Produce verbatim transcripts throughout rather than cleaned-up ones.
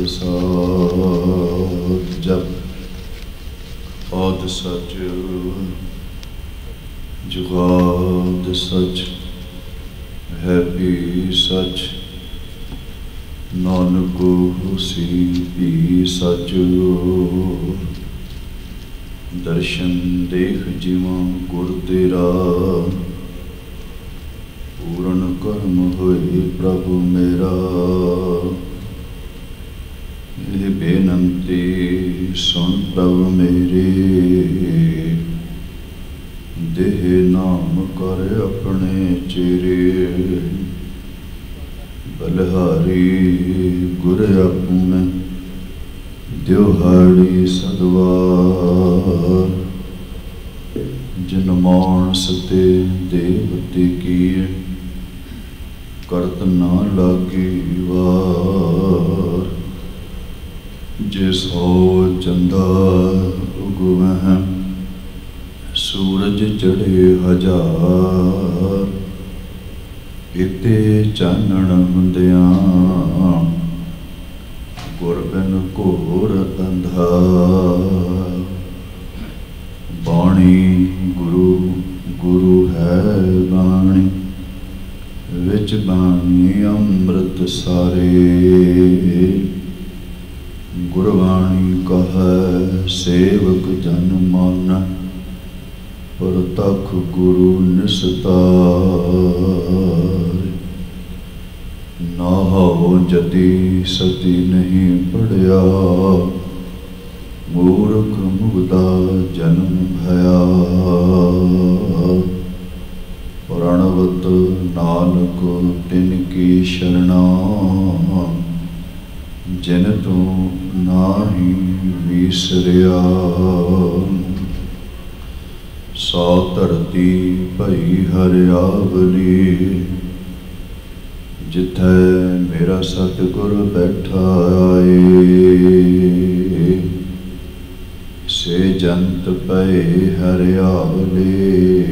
प्रसाद जप औद सच जुगाद सच है भी सच नानक होसी भी सच दर्शन देख जिवा गुर तेरा पूर्ण कर्म होए प्रभु मेरा ये बेनंती सुन प्रभु मेरे देह नाम कर अपने चेरे बलहारी गुर अपने द्योहाड़ी सदवार जिन मानस ते देवती की करत ना लागी वार जे सौ चंदा उगवह सूरज चढ़े हजार इते चानण हुंदियां गुर बिन घोर अंधार बाणी गुरु गुरु है बाणी विच बाणी अमृत सारे गुरबाणी कहे सेवक जन मान परतख गुरु निस्तार नाहो जति सती नहीं पढ़िया मूर्ख मुग्धा जन्म भया प्रणवत नानक तिनकी शरणा जिन तू नाही विसरिया सौ धरती भई हरियावली जिथे मेरा सतगुर बैठा आए से जंत पए हरियावली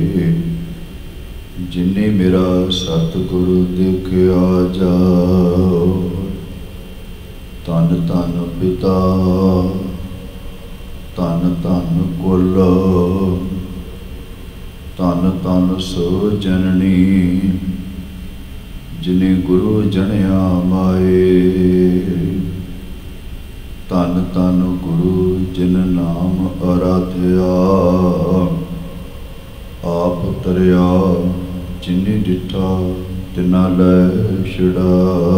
जिन्हें मेरा सतगुरु देखा जाओ तन तन पिता तन तन कुल तन तन सो जननी जिन्हें गुरु जनिया माए तन तन गुरु जिन नाम आराध्या आप तरिया जिन्हें डिठा तिना लै छड़ा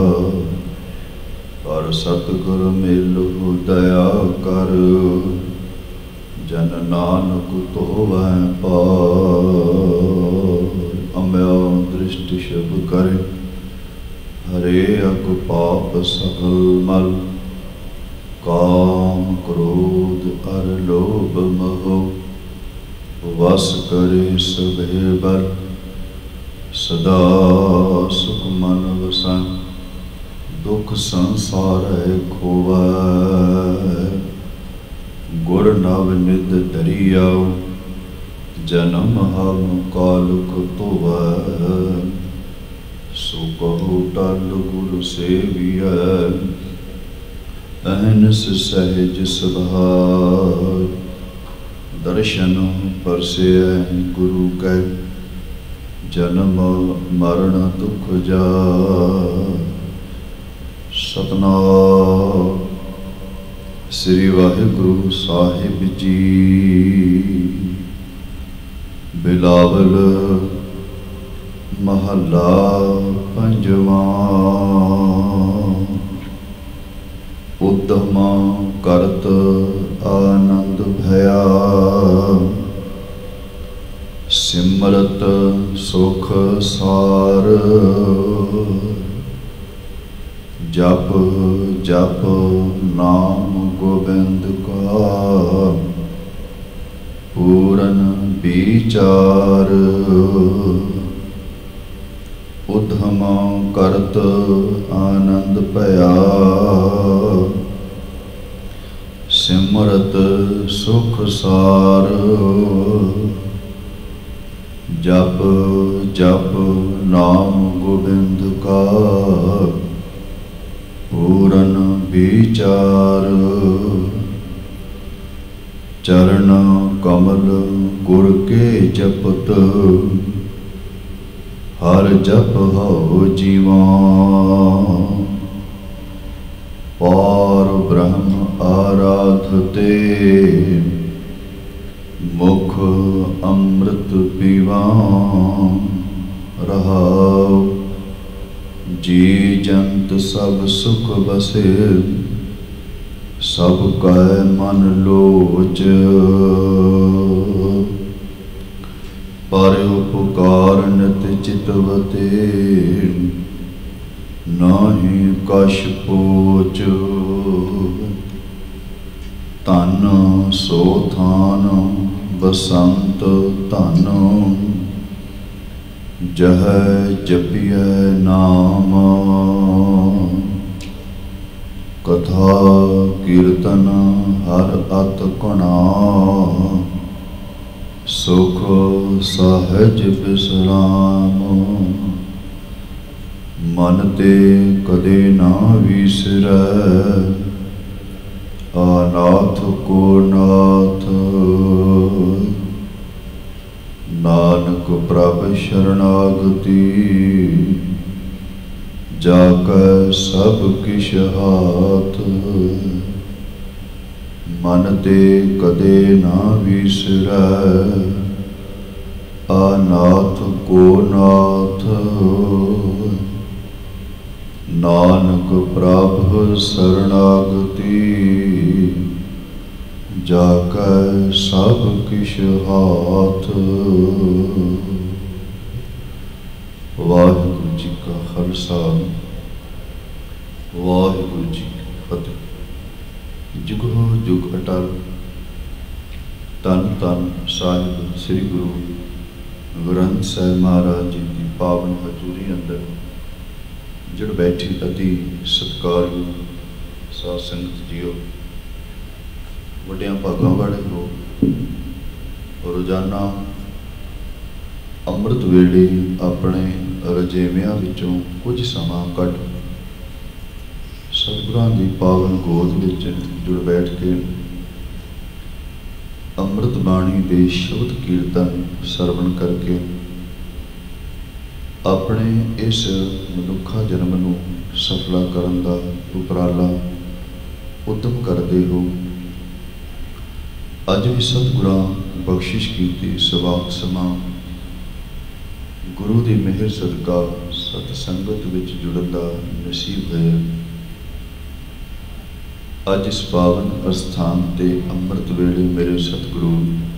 पर सतगुर मिल दया कर जन नानक तो वह पार अम्या दृष्टि शुभ करे हरे अक पाप सकल मल काम क्रोध अर लोभ मोह वस करे सभे बल सदा सुख मन वसै दुख संसार खोवै गुर नव निध दरियाओ जन्म हम कालुक धोवै सो कहो टल गुरु सेविय अहनस सहज स्वभाव दर्शन परसे गुरु कै जन्म मरण दुख जा सतनाम श्री वाहिगुरु साहिब जी बिलावल महला पंजवा उद्दम करत आनंद भया सिमरत सुख सार जप जप नाम गोविंद का पूरन विचार उद्यम करत आनंद भया सिमरत सुख सार जप जप नाम गोविंद का पूरन विचार चरण कमल गुर के जपत हर जप हो जीवा पार ब्रह्म आराधते मुख अमृत पीवा रहाओ जी जंत सब सुख बसे सब कह मन लोच पर उपकार नित चितवते नाही कश पोच तन सो थान बसंत धन जह जपिय नाम कथा कीर्तन हर अत गुणा सुख सहज विश्राम मन ते कदे ना विसरै अनाथ को नाथ नानक प्रभ शरणागति जाकर सब किश हाथ मन ते कदे ना विसरै अनाथ को नाथ नानक प्रभ शरणागति जाकर सब किश हाथ। वाहिगुरु जी का खालसा वाहिगुरु जी की फतेह। जुग हो जुग अटल तन तन साहिब श्री गुरु ग्रंथ साहिब महाराज जी की पावन हजूरी अंदर जुड़ बैठी अति सत्कारयोग साध संगत जीओ वड्डियां भागां वाले हो और रोजाना अमृत वेले अपने रजेवियां विचों कुछ समा कढ़ सतगुरां दी पावन गोद विच जुड़ बैठ के अमृत बाणी दे शब्द कीर्तन सरवण करके अपने इस मनुखा जन्म नूं सफला करन दा उपराला उद्यम करते हो। अज भी सतगुरां बख्शिश कीती सवाक समा गुरु की मेहर सदका सतसंगत विच जुड़न दा नसीब है। अज इस पावन अस्थान ते अमृत वेले मेरे सतगुरु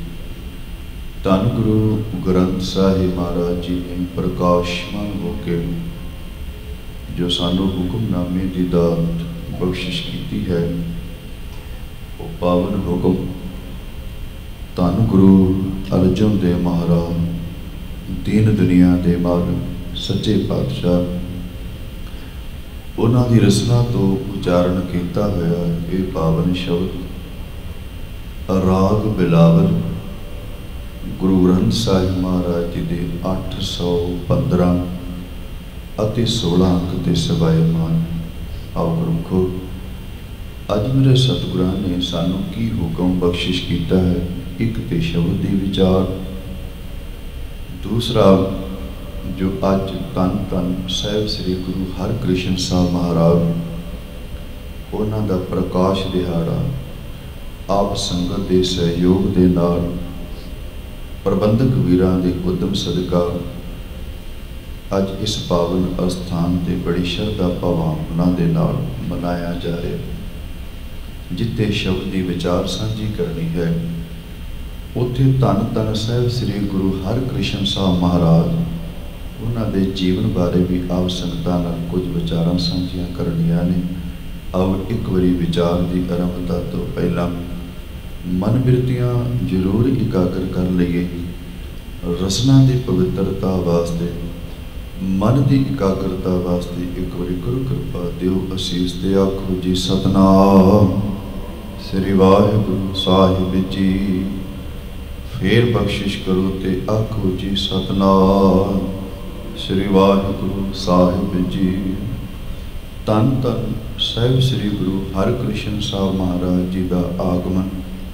धन गुरु ग्रंथ साहिब महाराज जी ने प्रकाशमान होकर जो सानू हुक्मनामे की दात बख्शिश की है वो पावन हुक्म धन गुरु अर्जन देव महाराज दीन दुनिया के मालिक सच्चे पातशाह उन्हां दी रसना तो उचारण किया होया ये पावन शब्द राग बिलावल गुरु ग्रंथ साहिब महाराज जी के अठ सौ पंद्रह अति सोलह अंक ते सवायमान। आओ गुरमुखो अज मेरे सतगुरां ने सानू की हुक्म बख्शिश किया है। एक ते शब्द दी विचार, दूसरा जो अज तन तन साहिब श्री गुरु हरकृष्ण साहब महाराज उन्हां दा प्रकाश दिहाड़ा आप संगत के सहयोग के नाल प्रबंधक वीरां दे उद्यम सदका अज इस पावन अस्थान ते बड़ी श्रद्धा भावना दे नाल मनाया जा रहा। जिथे शब्द की विचार साझी करनी है उत्थे धन धन साहिब श्री गुरु हरकृष्ण साहब महाराज उन्हां दे जीवन बारे भी आप संगतां नाल कुछ विचारां साझियां करनियां ने। आओ एक बारी विचार की आरंभता तो पहला मन बिरतियां जरूर इकागर कर लईए। रसना की पवित्रता वास्ते मन की इकाग्रता वास्ते एक बारी गुरु कृपा दिओ असीस ते आखो जी सतनाम श्री वाहिगुरु साहिब जी। फिर बख्शिश करो ते आखो जी सतनाम श्री वाहिगुरु साहिब जी। ਧੰਨ ਧੰਨ ਸਾਹਿਬ ਸ੍ਰੀ ਗੁਰੂ ਹਰਕ੍ਰਿਸ਼ਨ ਸਾਹਿਬ ਮਹਾਰਾਜ ਜੀ ਦਾ ਆਗਮਨ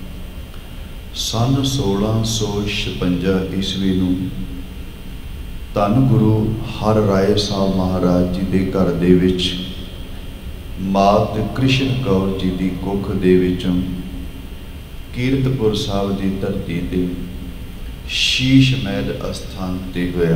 ਸਨ ਸੋਲਾਂ ਸੌ ਛਪੰਜਾ ਈਸਵੀ ਨੂੰ ਧੰਨ ਗੁਰੂ ਹਰ ਰਾਏ ਸਾਹਿਬ ਮਹਾਰਾਜ ਜੀ ਦੇ ਘਰ ਦੇ ਵਿੱਚ ਮਾਤ ਕ੍ਰਿਸ਼ਨ ਕੌਰ ਜੀ ਦੀ ਕੁੱਖ ਦੇ ਵਿੱਚੋਂ ਕੀਰਤਪੁਰ ਸਾਹਿਬ ਦੀ ਧਰਤੀ ਤੇ ਸ਼ੀਸ਼ ਮਹਿਲ ਅਸਥਾਨ ਤੇ ਹੋਇਆ।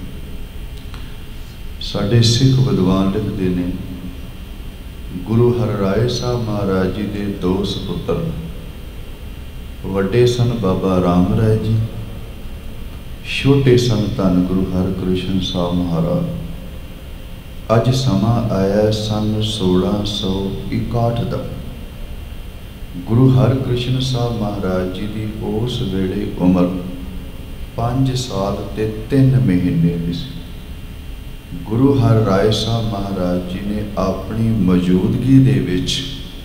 ਸਾਡੇ ਸਿੱਖ ਵਿਦਵਾਨ ਲਿਖਦੇ ਨੇ ਗੁਰੂ ਹਰ ਰਾਏ ਸਾਹਿਬ ਮਹਾਰਾਜ ਜੀ ਦੇ ਦੋ ਸਪੁੱਤਰ ਵੱਡੇ ਸਨ ਬਾਬਾ ਰਾਮ ਰਾਏ ਜੀ, ਛੋਟੇ ਸਨ ਧੰਨ ਗੁਰੂ ਹਰਕ੍ਰਿਸ਼ਨ ਸਾਹਿਬ ਮਹਾਰਾਜ। ਅੱਜ ਸਮਾਂ ਆਇਆ ਸਨ ਸੋਲਾਂ ਸੌ ਇਕਾਹਠ ਦਾ। ਗੁਰੂ ਹਰਕ੍ਰਿਸ਼ਨ ਸਾਹਿਬ ਮਹਾਰਾਜ ਜੀ ਦੀ ਉਸ ਵੇਲੇ ਉਮਰ ਪੰਜ ਸਾਲ ਤੇ ਤਿੰਨ ਮਹੀਨੇ ਦੀ ਸੀ। ਗੁਰੂ ਹਰ ਰਾਏ ਸਾਹਿਬ ਮਹਾਰਾਜ ਜੀ ਨੇ ਆਪਣੀ ਮੌਜੂਦਗੀ ਦੇ ਵਿੱਚ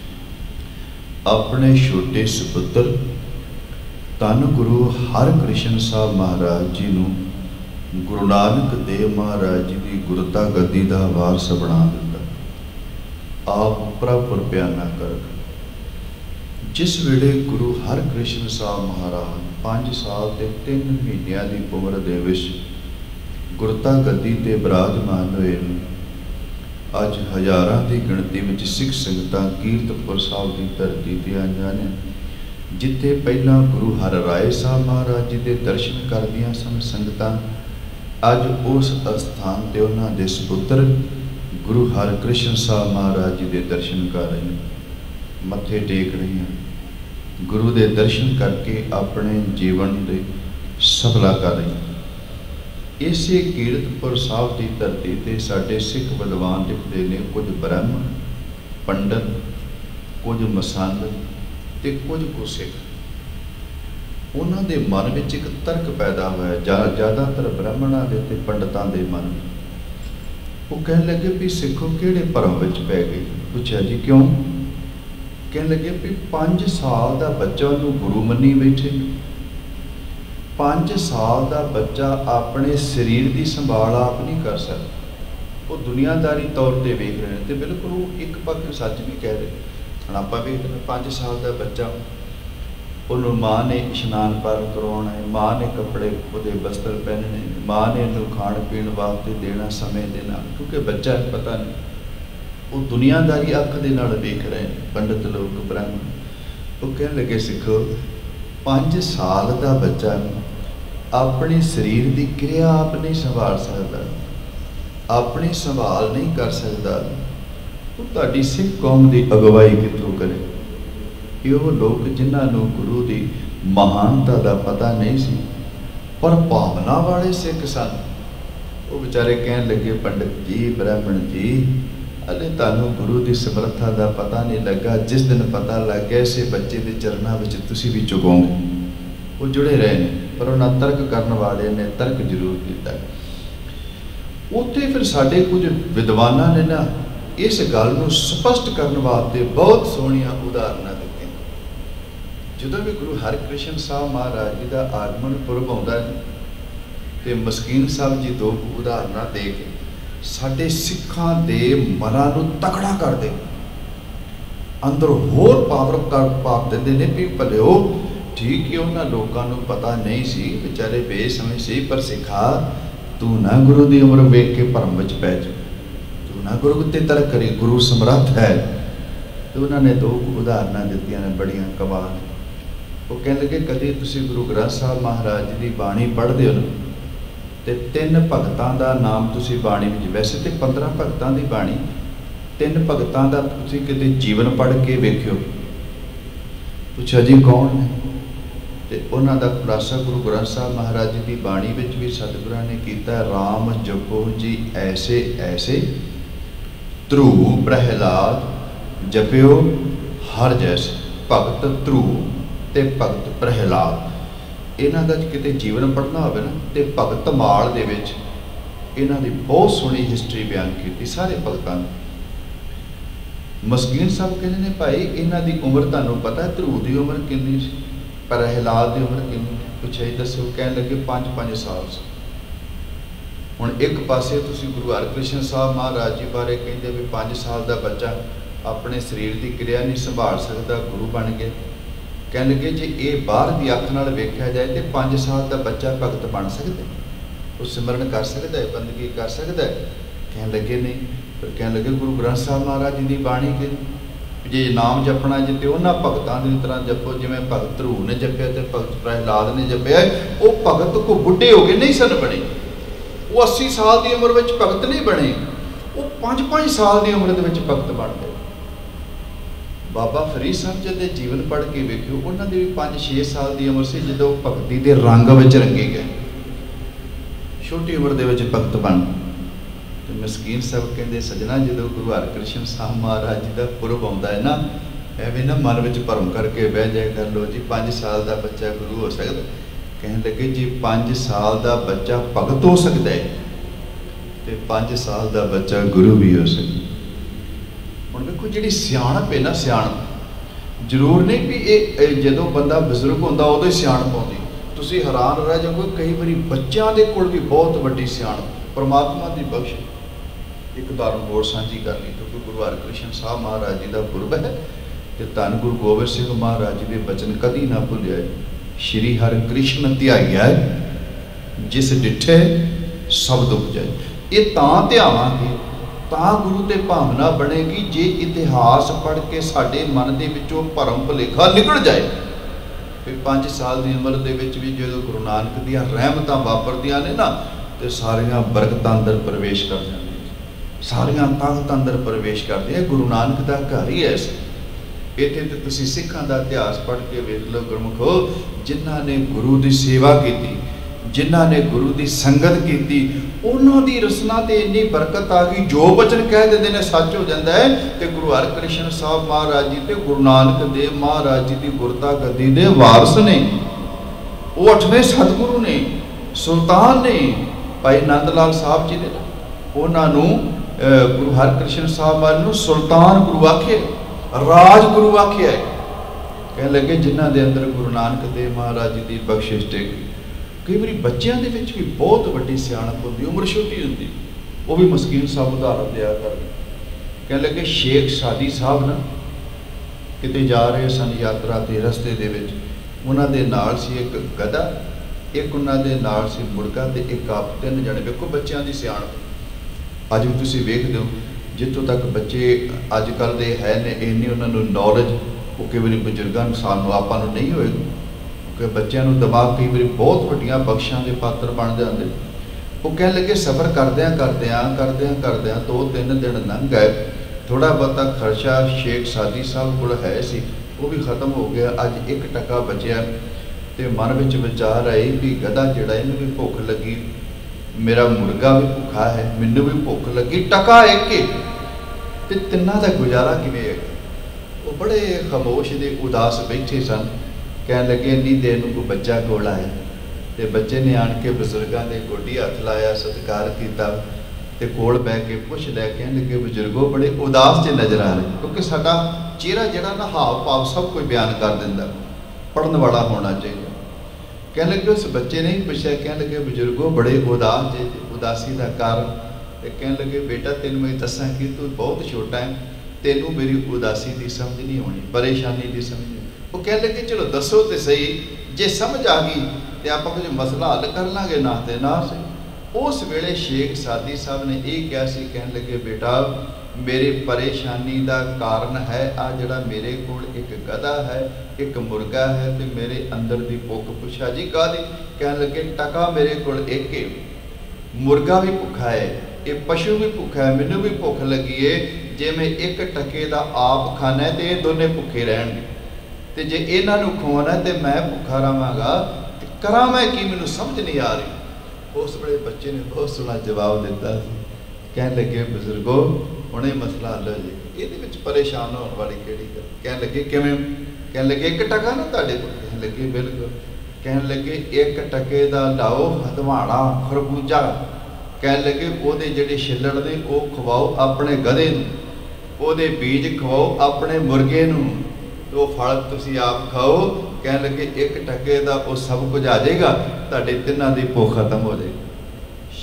ਆਪਣੇ ਛੋਟੇ ਸਪੁੱਤਰ ਧੰਨ ਗੁਰੂ ਹਰਕ੍ਰਿਸ਼ਨ ਸਾਹਿਬ ਮਹਾਰਾਜ ਜੀ ਨੂੰ ਗੁਰੂ ਨਾਨਕ ਦੇਵ ਮਹਾਰਾਜ ਜੀ ਦੀ ਗੁਰਤਾ ਗੱਦੀ ਦਾ ਵਾਰਸ ਬਣਾ ਦਿੱਤਾ। ਆਪ ਪ੍ਰਭੁਰ ਪਿਆਨਾ ਕਰ ਜਿਸ ਵੇਲੇ ਗੁਰੂ ਹਰਕ੍ਰਿਸ਼ਨ ਸਾਹਿਬ ਮਹਾਰਾਜ ਪੰਜ ਸਾਲ ਤੇ ਤਿੰਨ ਮਹੀਨਿਆਂ ਦੀ ਉਮਰ ਦੇ ਵਿੱਚ ਗੁਰਤਾ ਗੱਦੀ ਤੇ ਬਿਰਾਜਮਾਨ ਹੋਏ ਨੇ, ਅੱਜ ਹਜ਼ਾਰਾਂ ਦੀ ਗਿਣਤੀ ਵਿੱਚ ਸਿੱਖ ਸੰਗਤਾਂ ਕੀਰਤਪੁਰ ਸਾਹਿਬ ਦੀ ਧਰਤੀ ਤੇ ਆਈਆਂ ਨੇ, ਜਿੱਥੇ ਪਹਿਲਾਂ ਗੁਰੂ ਹਰ ਰਾਏ ਸਾਹਿਬ ਮਹਾਰਾਜ ਜੀ ਦੇ ਦਰਸ਼ਨ ਕਰਦੀਆਂ ਸਨ ਸੰਗਤਾਂ। ਅੱਜ ਉਸ ਅਸਥਾਨ ਤੇ ਉਹਨਾਂ ਦੇ ਸਪੁੱਤਰ ਗੁਰੂ ਹਰਕ੍ਰਿਸ਼ਨ ਸਾਹਿਬ ਮਹਾਰਾਜ ਜੀ ਦੇ ਦਰਸ਼ਨ ਕਰ ਰਹੇ ਨੇ, ਮੱਥੇ ਟੇਕ ਰਹੇ ਹਨ, ਗੁਰੂ ਦੇ ਦਰਸ਼ਨ ਕਰਕੇ ਆਪਣੇ ਜੀਵਨ ਦੇ ਸਫਲਾ ਕਰ ਰਹੇ ਹਨ। ਇਸੇ ਕੀਰਤਪੁਰ ਸਾਹਿਬ ਦੀ ਧਰਤੀ ਤੇ ਸਾਡੇ ਸਿੱਖ ਵਿਦਵਾਨ ਲਿਖਦੇ ਨੇ ਕੁਝ ਬ੍ਰਹਮਣ ਪੰਡਤ, ਕੁਝ ਮਸੰਦ ਤੇ ਕੁਝ ਕੁ ਸਿੱਖ। ਉਹਨਾਂ ਦੇ ਮਨ ਵਿੱਚ ਇੱਕ ਤਰਕ ਪੈਦਾ ਹੋਇਆ, ਜ਼ਿਆਦਾਤਰ ਬ੍ਰਾਹਮਣਾਂ ਦੇ ਤੇ ਪੰਡਤਾਂ ਦੇ ਮਨ ਵਿੱਚ। ਉਹ ਕਹਿਣ ਲੱਗੇ ਵੀ ਸਿੱਖੋ ਕਿਹੜੇ ਭਰਮ ਵਿੱਚ ਪੈ ਗਏ। ਪੁੱਛਿਆ ਜੀ ਕਿਉਂ? ਕਹਿਣ ਲੱਗੇ ਵੀ ਪੰਜ ਸਾਲ ਦਾ ਬੱਚਾ ਉਹਨੂੰ ਗੁਰੂ ਮੰਨੀ ਬੈਠੇ। ਪੰਜ ਸਾਲ ਦਾ ਬੱਚਾ ਆਪਣੇ ਸਰੀਰ ਦੀ ਸੰਭਾਲ ਆਪ ਨਹੀਂ ਕਰ ਸਕਦਾ। ਉਹ ਦੁਨੀਆਦਾਰੀ ਤੌਰ ਤੇ ਵੇਖ ਰਹੇ ਨੇ ਤੇ ਬਿਲਕੁਲ ਉਹ ਇੱਕ ਪੱਖ ਸੱਚ ਵੀ ਕਹਿ ਰਹੇ। ਹੁਣ ਆਪਾਂ ਵੇਖਦੇ ਹਾਂ ਪੰਜ ਸਾਲ ਦਾ ਬੱਚਾ, ਉਹਨੂੰ ਮਾਂ ਨੇ ਇਸ਼ਨਾਨ ਪਾਰਨ ਕਰਵਾਉਣਾ ਹੈ, ਮਾਂ ਨੇ ਕੱਪੜੇ ਉਹਦੇ ਬਸਤਰ ਪਹਿਨਣੇ, ਮਾਂ ਨੇ ਇਹਨੂੰ ਖਾਣ ਪੀਣ ਵਾਸਤੇ ਦੇਣਾ ਸਮੇਂ ਦੇ ਨਾਲ, ਕਿਉਂਕਿ ਬੱਚਾ ਪਤਾ ਨਹੀਂ, ਉਹ ਦੁਨੀਆਦਾਰੀ ਅੱਖ ਦੇ ਨਾਲ ਵੇਖ ਰਹੇ ਨੇ ਪੰਡਤ ਲੋਕ ਬ੍ਰਾਹਮਣ। ਉਹ ਕਹਿਣ ਲੱਗੇ ਸਿੱਖੋ ਪੰਜ ਸਾਲ ਦਾ ਬੱਚਾ ਆਪਣੇ ਸਰੀਰ ਦੀ ਕਿਰਿਆ ਆਪ ਨਹੀਂ ਸੰਭਾਲ ਸਕਦਾ, ਆਪਣੀ ਸੰਭਾਲ ਨਹੀਂ ਕਰ ਸਕਦਾ, ਉਹ ਤੁਹਾਡੀ ਸਿੱਖ ਕੌਮ ਦੀ ਅਗਵਾਈ ਕਿੱਥੋਂ ਕਰੇ? ਇਹ ਉਹ ਲੋਕ ਜਿਨ੍ਹਾਂ ਨੂੰ ਗੁਰੂ ਦੀ ਮਹਾਨਤਾ ਦਾ ਪਤਾ ਨਹੀਂ ਸੀ, ਪਰ ਭਾਵਨਾ ਵਾਲੇ ਸਿੱਖ ਸਨ। ਉਹ ਵਿਚਾਰੇ ਕਹਿਣ ਲੱਗੇ ਪੰਡਿਤ ਜੀ, ਬ੍ਰਾਹਮਣ ਜੀ, ਅਲੇ ਤੁਹਾਨੂੰ ਗੁਰੂ ਦੀ ਸਮਰੱਥਾ ਦਾ ਪਤਾ ਨਹੀਂ ਲੱਗਾ। ਜਿਸ ਦਿਨ ਪਤਾ ਲੱਗ ਗਿਆ ਇਸੇ ਬੱਚੇ ਦੇ ਚਰਨਾਂ ਵਿੱਚ ਤੁਸੀਂ ਵੀ ਝੁਕੋਗੇ। ਉਹ ਜੁੜੇ ਰਹੇ ਨੇ, ਪਰ ਉਹਨਾਂ ਤਰਕ ਕਰਨ ਵਾਲੇ ਨੇ ਤਰਕ ਜ਼ਰੂਰ ਕੀਤਾ। ਉੱਥੇ ਫਿਰ ਸਾਡੇ ਕੁਝ ਵਿਦਵਾਨਾਂ ਨੇ ਨਾ ਇਸ ਗੱਲ ਨੂੰ ਸਪਸ਼ਟ ਕਰਨ ਵਾਸਤੇ ਬਹੁਤ ਸੋਹਣੀਆਂ ਉਦਾਹਰਨਾਂ ਦਿੱਤੀਆਂ। ਜਦੋਂ ਵੀ ਗੁਰੂ ਹਰਕ੍ਰਿਸ਼ਨ ਸਾਹਿਬ ਮਹਾਰਾਜ ਜੀ ਦਾ ਆਗਮਨ ਪੁਰਬ ਆਉਂਦਾ ਹੈ ਤੇ ਮਸਕੀਨ ਸਾਹਿਬ ਜੀ ਦੋ ਉਦਾਹਰਨਾਂ ਦੇ ਕੇ ਸਾਡੇ ਸਿੱਖਾਂ ਦੇ ਮਨਾਂ ਨੂੰ ਤਕੜਾ ਕਰਦੇ, ਅੰਦਰ ਹੋਰ ਪਾਵਰ ਕਰ ਪਾ ਦਿੰਦੇ ਨੇ ਵੀ ਭਲਿਓ ਠੀਕ ਹੈ ਉਹਨਾਂ ਲੋਕਾਂ ਨੂੰ ਪਤਾ ਨਹੀਂ ਸੀ, ਵਿਚਾਰੇ ਬੇਸਮਝ ਸੀ, ਪਰ ਸਿੱਖਾ ਤੂੰ ਨਾ ਗੁਰੂ ਦੀ ਉਮਰ ਵੇਖ ਕੇ ਭਰਮ ਵਿੱਚ ਪੈ ਜਾ, ਤੂੰ ਨਾ ਗੁਰੂ ਉੱਤੇ ਤਰਕ ਕਰੀ, ਗੁਰੂ ਸਮਰੱਥ ਹੈ। ਤੇ ਉਹਨਾਂ ਨੇ ਦੋ ਉਦਾਹਰਨਾਂ ਦਿੱਤੀਆਂ ਨੇ ਬੜੀਆਂ ਕਮਾਲ। ਉਹ ਕਹਿਣ ਲੱਗੇ ਕਦੇ ਤੁਸੀਂ ਗੁਰੂ ਗ੍ਰੰਥ ਸਾਹਿਬ ਮਹਾਰਾਜ ਜੀ ਦੀ ਬਾਣੀ ਪੜ੍ਹਦੇ ਹੋ ਨਾ, ਤੇ ਤਿੰਨ ਭਗਤਾਂ ਦਾ ਨਾਮ ਤੁਸੀਂ ਬਾਣੀ ਵਿੱਚ, ਵੈਸੇ ਤੇ ਪੰਦਰਾਂ ਭਗਤਾਂ ਦੀ ਬਾਣੀ, ਤਿੰਨ ਭਗਤਾਂ ਦਾ ਤੁਸੀਂ ਕਿਤੇ ਜੀਵਨ ਪੜ੍ਹ ਕੇ ਵੇਖਿਓ। ਪੁੱਛਿਆ ਜੀ ਕੌਣ ਨੇ? ਤੇ ਉਹਨਾਂ ਦਾ ਖੁਲਾਸਾ ਗੁਰੂ ਗ੍ਰੰਥ ਸਾਹਿਬ ਮਹਾਰਾਜ ਜੀ ਦੀ ਬਾਣੀ ਵਿੱਚ ਵੀ ਸਤਿਗੁਰਾਂ ਨੇ ਕੀਤਾ। ਰਾਮ ਜਪੋ ਜੀ ਐਸੇ ਐਸੇ, ਧਰੂ ਪ੍ਰਹਿਲਾਦ ਜਪਿਓ ਹਰ ਜੈਸੇ। ਭਗਤ ਧਰੂ ਤੇ ਭਗਤ ਪ੍ਰਹਿਲਾਦ, ਇਹਨਾਂ ਦਾ ਕਿਤੇ ਜੀਵਨ ਪੜ੍ਹਨਾ ਹੋਵੇ ਨਾ, ਤੇ ਭਗਤ ਮਾਲ ਦੇ ਵਿੱਚ ਇਹਨਾਂ ਦੀ ਬਹੁਤ ਸੋਹਣੀ ਹਿਸਟਰੀ ਬਿਆਨ ਕੀਤੀ ਸਾਰੇ ਭਗਤਾਂ ਨੇ। ਮਸਕੀਨ ਸਾਹਿਬ ਕਹਿੰਦੇ ਨੇ ਭਾਈ ਇਹਨਾਂ ਦੀ ਉਮਰ ਤੁਹਾਨੂੰ ਪਤਾ, ਧਰੂ ਦੀ ਉਮਰ ਕਿੰਨੀ ਸੀ, ਪ੍ਰਹਿਲਾਦ ਦੀ ਉਮਰ ਕਿੰਨੀ? ਪੁੱਛਿਆ ਦੱਸੋ? ਕਹਿਣ ਲੱਗੇ ਪੰਜ ਪੰਜ ਸਾਲ ਸੀ। हुण एक पासे तुसीं गुरु हरकृष्ण साहब महाराज जी बारे कहिंदे भी पाँच साल का बच्चा अपने शरीर की क्रिया नहीं संभाल सकता, गुरु बन गए। कहने लगे जे ये बाहर की अख नाल वेख्या जाए तो पाँच साल का बच्चा भगत बन सकता है, वो सिमरन कर सकता है, बंदगी कर सकता है? कहने लगे नहीं। फिर कहने लगे गुरु ग्रंथ साहब महाराज जी की बाणी के जे नाम जपना जे तो उन्होंने भगतों की तरह जपो, जिमें भगत ध्रुव ने जपया तो भगत प्रहलाद ने जपया। वो भगत को बुढ़े हो गए नहीं सन बने, वो अस्सी साल की उम्र में भगत नहीं बने, वो पाँच पाँच साल की उम्र के भगत बन गए। बाबा फरीद साहब जी के जीवन पढ़ के वेखियो, उन्होंने भी पाँच छे साल की उम्र से जो भगती के रंग में रंगे गए, छोटी उम्र के भगत बन। तो मस्कीन साहब कहते सजना जो गुरु हरकृष्ण साहब महाराज जी का पुरब आता है ना, एवं ना मन में भरम करके बह जाए कर लो जी पाँच साल का बच्चा गुरु हो सकता। कहने लगे जी पाँच साल का बच्चा भगत हो सकता है तो पाँच साल का बच्चा गुरु भी हो सकता। हुण देखो जी सियाणप है ना, सियाणप जरूर नहीं भी ये जो बंदा बजुर्ग होंदा उदों ही सियाणप आउंदी। तुसीं हैरान रह जाओगे कई बार बच्चों के कोल भी बहुत वड्डी सियाणप परमात्मा की बख्श। एक उदाहरण होर साझी कर ली, क्योंकि गुरु हरकृष्ण साहब महाराज जी का पुरब है तो धन गुरु गोबिंद सिंह महाराज जी के बचन कदी ना भुलिया। श्री हरकृष्ण ध्याइया जिस डिठे सब दुख जाए। ये तां ध्यावांगे तां गुरु ते भावना बनेगी जे इतिहास पढ़ के साडे मन दे विचों भरम भुलेखा निकल जाए। फिर पाँच साल की उम्र दे विच भी जो गुरु नानक दियां रहमतां वापरदियां ने ना तो सारियां बरकतां अंदर प्रवेश कर जांदियां, सारियां ताकतां अंदर प्रवेश करदियां। गुरु नानक दा घर ही ऐसा। इत्थे ते तुसीं सिखां दा इतिहास पढ़ के वेख लो गुरमुखो, जिन्हां ने गुरु की सेवा की, जिन्हां ने गुरु की संगत की, उन्हां दी रसना ते इन्नी बरकत आ गई, जो बचन कह देंदे ने सच हो जाता है। तो गुरु हरकृष्ण साहब महाराज जी ते गुरु नानक देव महाराज जी की गुरता गद्दी दे वारस ने, वो अठवें सतगुरु ने, सुल्तान ने, भाई नंद लाल साहब जी ने उन्होंने गुरु हरकृष्ण साहब महाराज नूं सुल्तान गुरु आखे, राज गुरु आख्या है। कह लगे जिन्हों के अंदर गुरु नानक देव महाराज जी की बख्शिश टेक। कई बार बच्चों के भी बहुत वड्डी सियाणप होंदी, उम्र छोटी होंदी, वो भी मस्कीन साहब उदाहरण दिया कर। कह लगे शेख सादी साहब ना किते जा रहे सन यात्रा के रस्ते दे विच, उन्हां दे नाल सी एक गधा, एक उन्हां दे नाल सी मुर्गा ते एक आप, तीन जने। देखो बच्चों की सियाणप अज भी तुसीं वेखदे हो, जितों तक बच्चे अजकल दे है ने इन्नी उन्होंने नॉलेज वो कई बार बजुर्गों सानू आपां नूं नहीं होएगी, क्योंकि बच्चों को दिमाग कई बार बहुत वड्डियां बख्शां के पात्र बन जाते। वो कह लगे सफ़र करद्या करद्या करद्या करद्या दो तीन दिन लंघ गए, थोड़ा बहुता खर्चा शेख सादी साहब को है सी वो भी खत्म हो गया। अज एक टका बचिया तो मन में विचार आए भी गधा जिहड़ा इहनूं भी भुख लगी, मेरा मुर्गा भी भुखा है, मैनू भी भुख लगी, टका एक ते तिन्ना का गुजारा किवें है। वो बड़े खामोश दे उदास बैठे सन। कह लगे इन्नी देर नूं कोई बच्चा कोल आया तो बच्चे ने आन के बजुर्गों के गोडी हथ लाया, सत्कार किया तो कोल बह के पुछ लै। कह लगे बजुर्गो बड़े उदास से नज़र आ रहे, क्योंकि साडा चेहरा जिहड़ा ना हाव भाव सब कुछ बयान कर दिंदा, पढ़न वाला होना चाहिए। कह लगे उस बच्चे ने ही पूछा, कह लगे बजुर्गो बड़े उदास जे, उदासी का कारण? तो कह लगे बेटा तेन मैं दसा कि तू बहुत छोटा है, तेनों मेरी उदासी की समझ नहीं होनी, परेशानी की समझ नहीं। वो कह लगे चलो दसो तो सही, जे समझ आ गई तो आप कुछ मसला हल कर लाँगे, ना तो ना सही। उस वेले शेख सादी साहब ने यह कहा सी, कह लगे बेटा मेरी परेशानी का कारण है आ जड़ा मेरे को एक गधा है, एक मुर्गा है, तो मेरे अंदर की भुख। पूछा जी कादी? कह लगे टका मेरे को एक, मुर्गा भी भुखा है, ये पशु भी भुखा है, मैनू भी भुख लगी है। जे मैं एक टके का आप खाना है तो ये दोनों भुखे रहेंगे, तो जे इन्हों खवाना तो मैं भुखा रहांगा, तो करा मैं कि मैनू समझ नहीं आ रही। उस बड़े बच्चे ने बहुत सोहना जवाब दिता। कह लगे बजुर्गो हुणे मसला हल हो जाए, ये परेशान होने वाली केड़ी गल? कह लगे किवें? कह लगे एक टका ना तुहाडे कोल? कह लगे बिल्कुल। कह लगे एक टके का लाओ हदवाड़ा खरबूजा, कह लगे ओहदे जिहड़े छिल्लड़ ने वो खवाओ अपने गधे नूं, ओहदे बीज खवाओ अपने मुर्गे नूं, तो फल तुसीं आप खाओ। कह लगे एक टके का वो सब कुछ आ जाएगा, तुहाडे तिन्हां दी भुख खत्म हो जाएगी।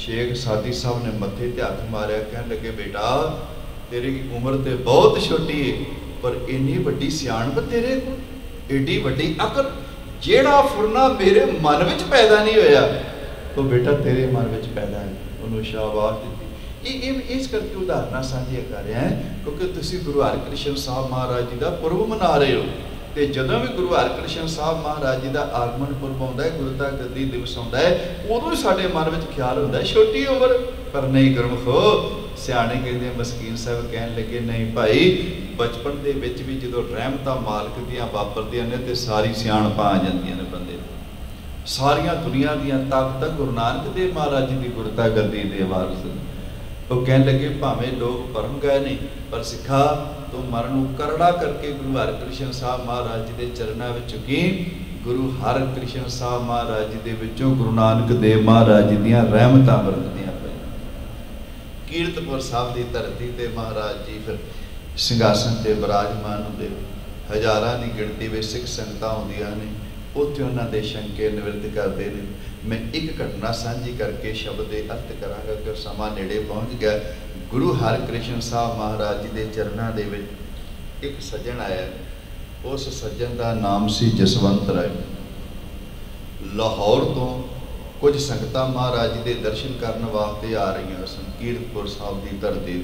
शेख सादी साहब ने मत्थे ते हथ मारिया, कहन लगे बेटा तेरी उम्र तो बहुत छोटी है पर इन्नी वड्डी सियाणप तेरे को, एडी वड्डी अकल, जेड़ा फुरना मेरे मन विच पैदा नहीं होया तो बेटा तेरे मन विच पैदा है। उन्होंने शाबाश दी। ये इस करके उदाहरण साझिया कर रहे हैं क्योंकि तुसी गुरु हरकृष्ण साहब महाराज जी का पुरब मना रहे हो, तो जदों भी गुरु हरकृष्ण साहब महाराज जी का आगमन पुरब आता है, गुरुता गद्दी दिवस आता है, उदों ही साडे मन में ख्याल होता है छोटी उम्र। पर नहीं गुरमुखो, सियाणे कहते मस्कीन साहब कहन लगे नहीं भाई, बचपन के विच भी जो रहमतां मालिक दियां वापरदियां ने तो सारी सियाणपां आ जांदियां ने बंदे, सारिया दुनिया दियां ताकतां गुरु नानक देव महाराज जी की गुरुता गद्दी दे वारिस। वो कह लगे भावें लोग परम गए नहीं पर सिखा तो मरण को करड़ा करके गुरु हरकृष्ण साहब महाराज जी के चरणों में झुकी। गुरु हरकृष्ण साहब महाराज जी के विचों गुरु नानक देव महाराज जी दियां रहमतां वरतदियां पईआं। कीरतपुर साहब की धरती ते महाराज जी फिर सिंघासन ते विराजमान होंदे, हज़ारां की गिणती में सिख संगतां आउंदियां ने, उत्थे उन्हां दे शंके निवृत्त करते हैं। मैं एक घटना सांझी करके शब्द के अर्थ करांगा कि समा नेड़े पहुँच गया। गुरु हरकृष्ण साहब महाराज जी के चरणों के विच एक सज्जन आया, उस सज्जन का नाम सी जसवंत राय। लाहौर तो कुछ संगतां महाराज जी के दर्शन करने वास्ते आ रही सन कीरतपुर साहब की धरती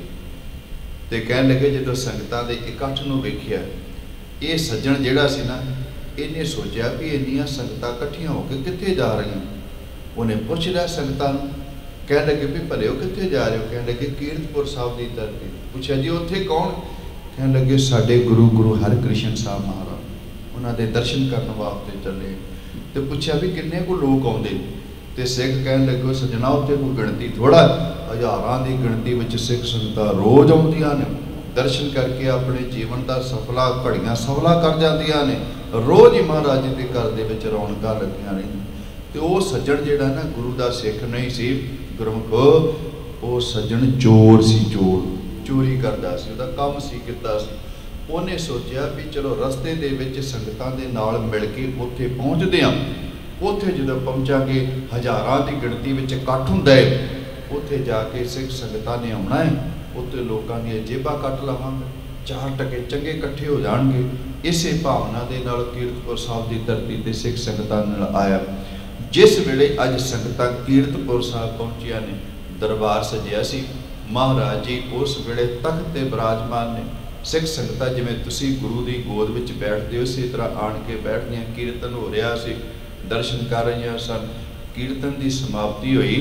ते। कहन लगे जो संगतां दे इकट्ठ नूं वेखिया, ये सज्जन जिहड़ा सी ना, इन्हें सोचा भी इन्नियां संगतां इकट्ठियां होकर कित्थे जा रही। उन्हें पूछ लिया संगतां नूं, कह लगे भी भले हो कित्थे जा रहे हो, कह लगे कीरतपुर साहब की धरती। पूछा जी उत्थे कौन, कह लगे साडे गुरु गुरु हरकृष्ण साहब महाराज, उन्होंने दर्शन करने वास्ते चले। तो पूछा भी किन्ने को लोग आउंदे, ते सिख कहन लगे सजना उत्थे कोई गिणती थोड़ा, हज़ारां की गिणती में सिख संगतां रोज़ आउंदियां ने, दर्शन करके अपने जीवन का सफला घड़ियां सफला कर जांदियां ने, रोज़ ही महाराज जी के घर दे विच रौनकां लगियां रहिंदियां। तो वह सज्जन जिहड़ा ना गुरु का सिख नहीं सी गुरमुखो, वो सज्जन चोर सी, चोर चोरी करता सी, उहदा काम सी किता सी। उन्हें सोचा भी चलो रस्ते दे विच संगतां दे नाल मिल के उत्थे पहुँचदे हां। उत्थे जदों पहुँचांगे हज़ारां की गिणती विच इकट्ठ हुंदा है, उत्थे जाके सिख संगतां ने आउणा है, उत्थे लोकां दी जेबां कट लवांगे, चार टके चंगे इकट्ठे हो जाणगे। इसे भावना दे नाल कीरतपुर साहब की धरती ते सिख संगतां नाल आया। जिस वेले अज संगतां कीरतपुर साहब पहुंचिया ने, दरबार सजिया सी, महाराज जी उस वेले तख्त ते विराजमान ने। सिख संगतां जिवें तुसीं गुरु की गोद विच बैठदे हो, इसी तरह आण के बैठदियां, कीर्तन हो रहा सी, दर्शन कर रही सन। कीर्तन की समाप्ति हुई,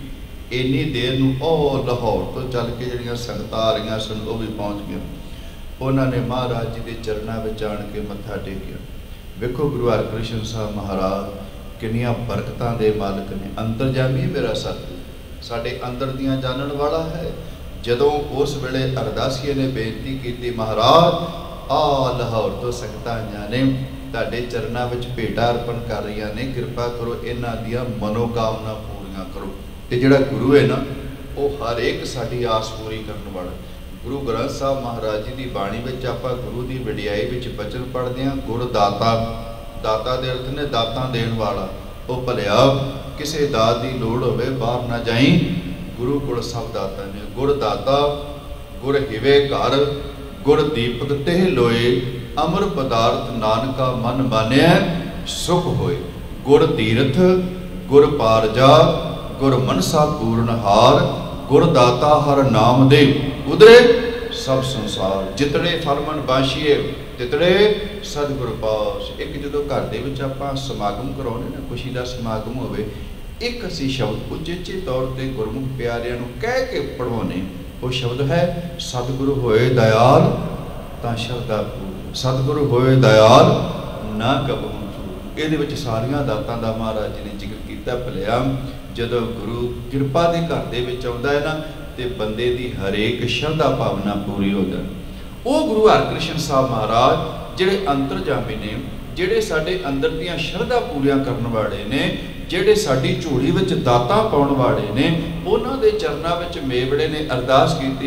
इन्नी देर नूं ओह लाहौर तो चल के जिहड़ियां संगतां आ रही सन वो भी पहुँच गए। उन्होंने महाराज जी के चरणों में आण के मत्था टेकिया। वेखो गुरु हरकृष्ण साहब महाराज किन्नियां बरकतां दे मालिक ने। अंतरजामी मेरा सतगुरु साडे अंदर दियां जानन वाला है। जदों उस वेले अरदासीए ने बेनती की, महाराज आ लाहौर तो संगतां आईयां ने, तुहाडे चरणों में भेटा अर्पण कर रही ने, कृपा करो इन्हां दियां मनोकामना पूरियां करो। ते जिहड़ा गुरु है ना, वो हर एक साडी आस पूरी करने वाला। गुरु ग्रंथ साहब महाराज जी की बाणी में आपां गुरु की वडियाई में बचन पढ़ते हैं, गुर दाता, दाता दे अर्थ ने दातां देण वाला। वो भलिया किसी दात की लोड़ होवे बाहर ना जाई, गुरु कोल सब दाता ने। गुर दाता गुर हिवे घर, गुर दीपक तेह लोए, अमर पदार्थ नानका मन मानिया सुख होए। गुर तीरथ गुर पारजा, गुर मनसा पूर्ण हार, गुर दाता हर नाम दे, उधरे सब संसार। जितने फरमन बाशिए तितड़े सतगुर पास। एक जो घर के आप समागम कराने ना, खुशी का समागम होवे, एक असी शब्द उचेचे तौर पर गुरमुख प्यारियां नूं कह के पढ़वाने। वो शब्द है सतगुरु होए दयाल तां शरदा पूर, सतगुरु होए दयाल ना कबहू चूर। इहदे विच सारियां दातां दा महाराज जी ने जिक्र किया। भलिया जदों गुरु किरपा के घर दे विच आउंदा है ना, ते बंदे दी हरेक शरधा भावना पूरी हो जाए। वो गुरु हरकृष्ण साहब महाराज जिहड़े अंतरजामी ने, जिहड़े साडे अंदर दियां शरधा पूरियां करन वाले ने, जिहड़े साडी झोली विच दातां पाउण वाले ने, उन्हां दे चरनां विच मेवड़े ने अरदास कीती,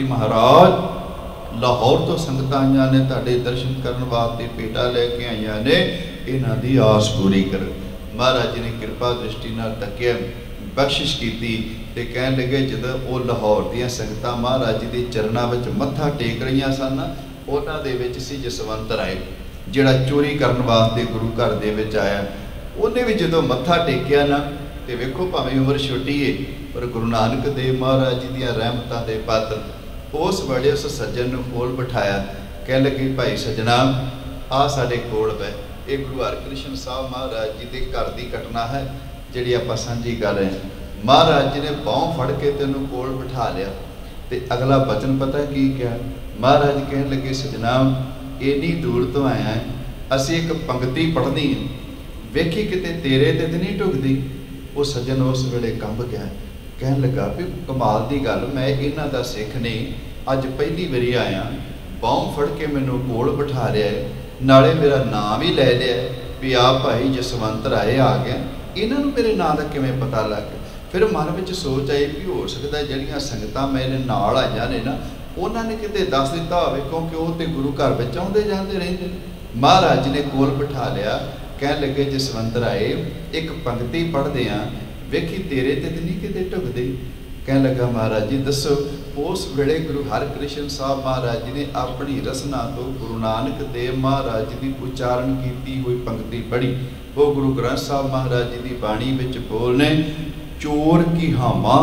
महाराज लाहौर तो संगतां आईयां ने, तुहाडे दर्शन करन वास्ते भेटा लैके आईयां ने, इन्हां दी आस पूरी कर। महाराज जी ने कृपा दृष्टि नाल तकिया, बख्शिश की, ते कहन लगे जदों वो लाहौर दीयां संगतां महाराज जी के चरणों में मत्था टेक रही सन, उन्हां दे विच सी जसवंत राय जिहड़ा चोरी करन वास्ते गुरु घर दे विच आया। उन्हें भी जदों मत्था टेकिया ना तो वेखो भावें उम्र छोटी है पर गुरु नानक देव महाराज जी दीयां रहमतां दे पात्र उस वेले उस सज्जन नूं कोल बिठाया। कह लगे भाई सजना आ साडे कोल पै, ये गुरु हरकृष्ण साहब महाराज जी के घर की घटना है जिहड़ी आपां सांझी कर रहे हैं। महाराज जी ने बाहों फड़ के तेनों कोल बिठा लिया तो अगला बचन पता की क्या? महाराज कहन लगे सजना इन्नी दूर तो आया है, असी एक पंक्ति पढ़नी है, वेखी किते तेरे ते नहीं ढुकदी। वो सज्जन उस वेले कंब गया, कहन लगा भी कमाल की गल, मैं इन्हां दा सिख नहीं, अज पहली बारी आया, बाहों फड़ के मैनू कोल बिठा रहा है, नाले मेरा नाम ही लै लिया भी आ भाई जसवंत राय आ गया, इन्हों मेरे नाम का किवें पता लग गया। फिर मन में सोच आई भी हो सकता है जिहड़ियां संगतां मेरे नाल आईयां ने ना उन्होंने किते दस दिता होवे, क्योंकि वो तो गुरु घर में आउंदे जांदे रहिंदे। महाराज जी ने कोल बिठा लिया, कह लगे जसवंत राय एक पंक्ति पढ़दे आ, वेखी तेरे ते नहीं किते ढुकदे। कह लगा महाराज जी दसो। उस वेले गुरु हरकृष्ण साहब महाराज जी ने अपनी रसना तो गुरु नानक देव महाराज जी की उच्चारण की हुई पंक्ति पढ़ी। वो गुरु ग्रंथ साहब महाराज जी की बाणी विच बोलने, चोर की हामा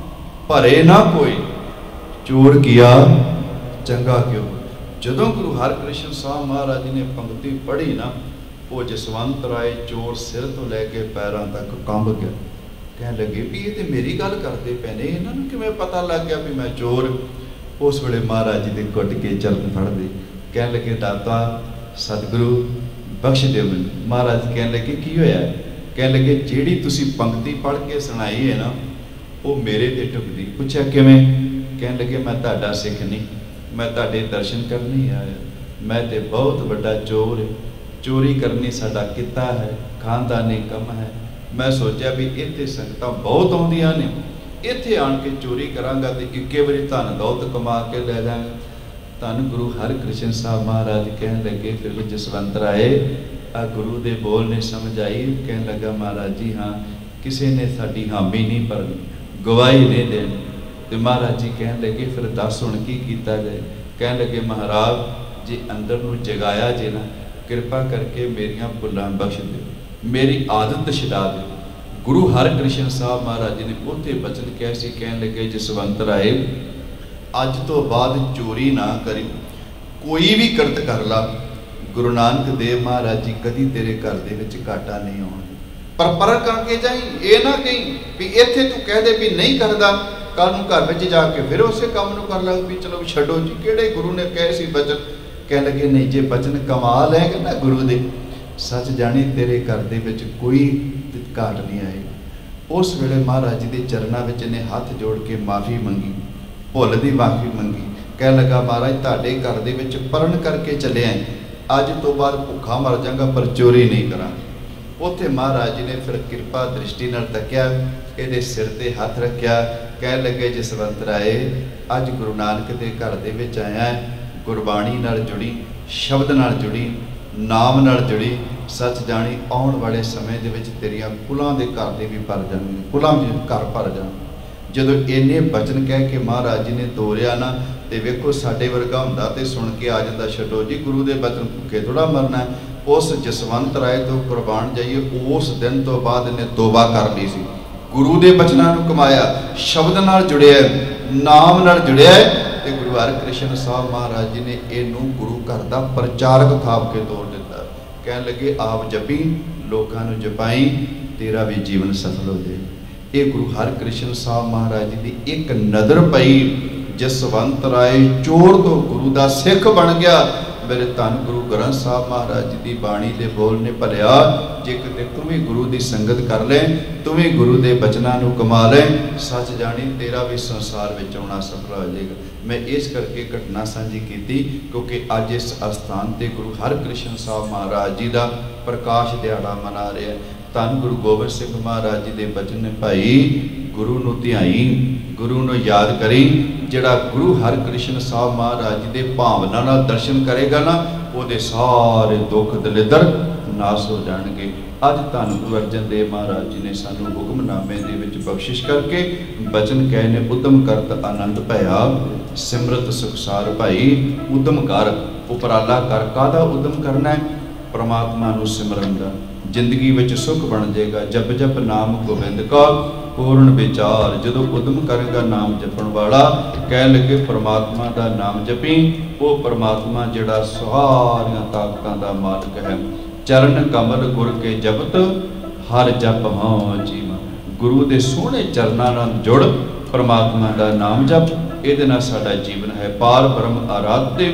भरे ना कोई, चोर किया चंगा क्यों। जदों गुरु हरकृष्ण साहब महाराज जी ने पंक्ति पढ़ी ना, वो जसवंत राय चोर सिर तो लैके पैरों तक कंब गया। कह लगे भी ये तो मेरी गल करते पे ने, इन्होंने किवें पता लग गया भी मैं चोर। उस वेले महाराज जी ने घुट के चरण फड़ दे, कह लगे दाता सतगुरु बख्श दे मैनूं। महाराज कह लगे की होया? कह लगे जिहड़ी तुसी पंक्ति पढ़ के सुनाई है ना वो मेरे ते ढुकदी। पूछा किवें? कह लगे मैं तुहाडा सिख नहीं, मैं तुहाडे दर्शन करने आया, मैं ते बहुत वड्डा चोर है, चोरी करनी साडा किता है, खानदानी कम है। मैं सोचा भी इत्थे संगतां बहुत आउंदियां ने, इत्थे आण के चोरी करांगा तो इक्के बारी धन दौलत कमा के लै जांगा। धन गुरु हरकृष्ण साहब महाराज कहन लगे फिर जसवंत राय आ गुरु दे बोल ने समझ आई। कहन लगा महाराज जी हाँ किसी ने साडी हामी नहीं भरनी, गवाही नहीं देनी। तो महाराज जी कहन लगे फिर दस हुण की कीता जाए। कहन लगे महाराज जे अंदर नूं जगाया जे ना, कृपा करके मेरियां भुल्लां बख्श दिओ, मेरी आदत छुड़ा दो। गुरु हरकृष्ण साहब महाराज जी ने उत्थे बचन कहे सी, कहन लगे जसवंत राय अज तो बाद चोरी ना करी, कोई भी करत कर ला, गुरु नानक देव महाराज जी कदी तेरे घर दे विच घाटा नहीं आउणगे। पर परख करके जाई, ये ना कहीं भी इत्थे तू कह दे भी नहीं करदा, कल नूं घर विच जाके फिर उसे काम नूं कर लग भी चलो छड्डो जी, किहड़े गुरु ने कहे सी बचन। कह लगे नहीं जे बचन कमाल है कि ना गुरु दे, सच जानी तेरे घर दे विच कोई घाट नहीं आई। उस वेले महाराज जी के चरणों में इन्हें हाथ जोड़ के माफ़ी मंगी, भुल की माफ़ी मंगी। कह लगा महाराज तुहाडे घर दे विच परण करके चले आए, अज तो बाद भुखा मर जाऊंगा पर चोरी नहीं करा। उत्थे महाराज जी ने फिर कृपा दृष्टि नाल तकिया, इहदे सिर ते हथ रखिया। कह लगे जसवंत राय अज गुरु नानक के घर दे विच आया है, गुरबाणी नाल जुड़ी, शब्द नाल जुड़ी, नाम नाल जुड़ी। सच जानी आउण वाले समय दे विच तेरियां कुलां दे घर दे भी भर जाणगे, कुलां दे घर भर जाणगे। जदों इन्ने बचन कह के महाराज जी ने तोरिया ना, तो वेखो साडे वर्गा हुंदा ते सुन के आ जांदा छड्डो जी गुरु दे बचन भुखे थोड़ा मरना है। उस जसवंत राय तो कुर्बान जाइए, उस दिन तो बाद इन्हें तोबा कर ली सी, गुरु दे बचनां नूं कमाया, शब्द नाल जुड़िया, नाम नाल जुड़िया। ते गुरु हरकृष्ण साहब महाराज जी ने इनू गुरु घर का प्रचारक थाप के तोड़ दिता। कह लगे आप जपी, लोगों को जपाई, तेरा भी जीवन सफल हो जाए। ये गुरु हरकृष्ण साहब महाराज जी की एक नज़र पई, जसवंत राय चोर तो गुरु का सिख बन गया। मेरे धन गुरु ग्रंथ साहब महाराज जी की बाणी के बोल ने भलिया, जे किते तू भी गुरु की संगत कर ले, तू भी गुरु के बचनों को कमा ले, सच जानी तेरा भी संसार में आना सफल हो जाएगा। मैं इस करके घटना साझी की क्योंकि अज इस अस्थान पर गुरु हरकृष्ण साहब महाराज जी का प्रकाश दिहाड़ा मना रहे हैं। धन गुरु गोबिंद सिंह महाराज जी के बचन ने भाई गुरु नूं ध्याई, गुरु नूं याद करी। जिहड़ा गुरु हरकृष्ण साहब महाराज जी के भावना नाल दर्शन करेगा ना, ਉਹਦੇ ਸਾਰੇ दुख दलिदर नाश हो जाएंगे। अज धन गुरु अर्जन देव महाराज जी ने सानू हुक्मनामे दे विच बख्शिश करके बचन कहे ने, उदम करत आनंद भया सिमरत सुखसार भाई। उदम कर, उपराला कर। काहदा उदम करना है? परमात्मा नू सिमरन दा। जिंदगी विच सुख बन जाएगा। जप जप नाम गोबिंद का पूर्ण विचार। जदों उदम करेगा नाम जपण वाला, कह लगे परमात्मा दा नाम जपी, वो परमात्मा जिहड़ा सारियां ताकतां दा मालिक है। चरण कमल गुर के जपत हर जप हाँ जीवा। गुरु दे सोहणे चरनां नाल जुड़ परमात्मा दा नाम जप, इहदे नाल साडा जीवन है। पार ब्रह्म आराध्य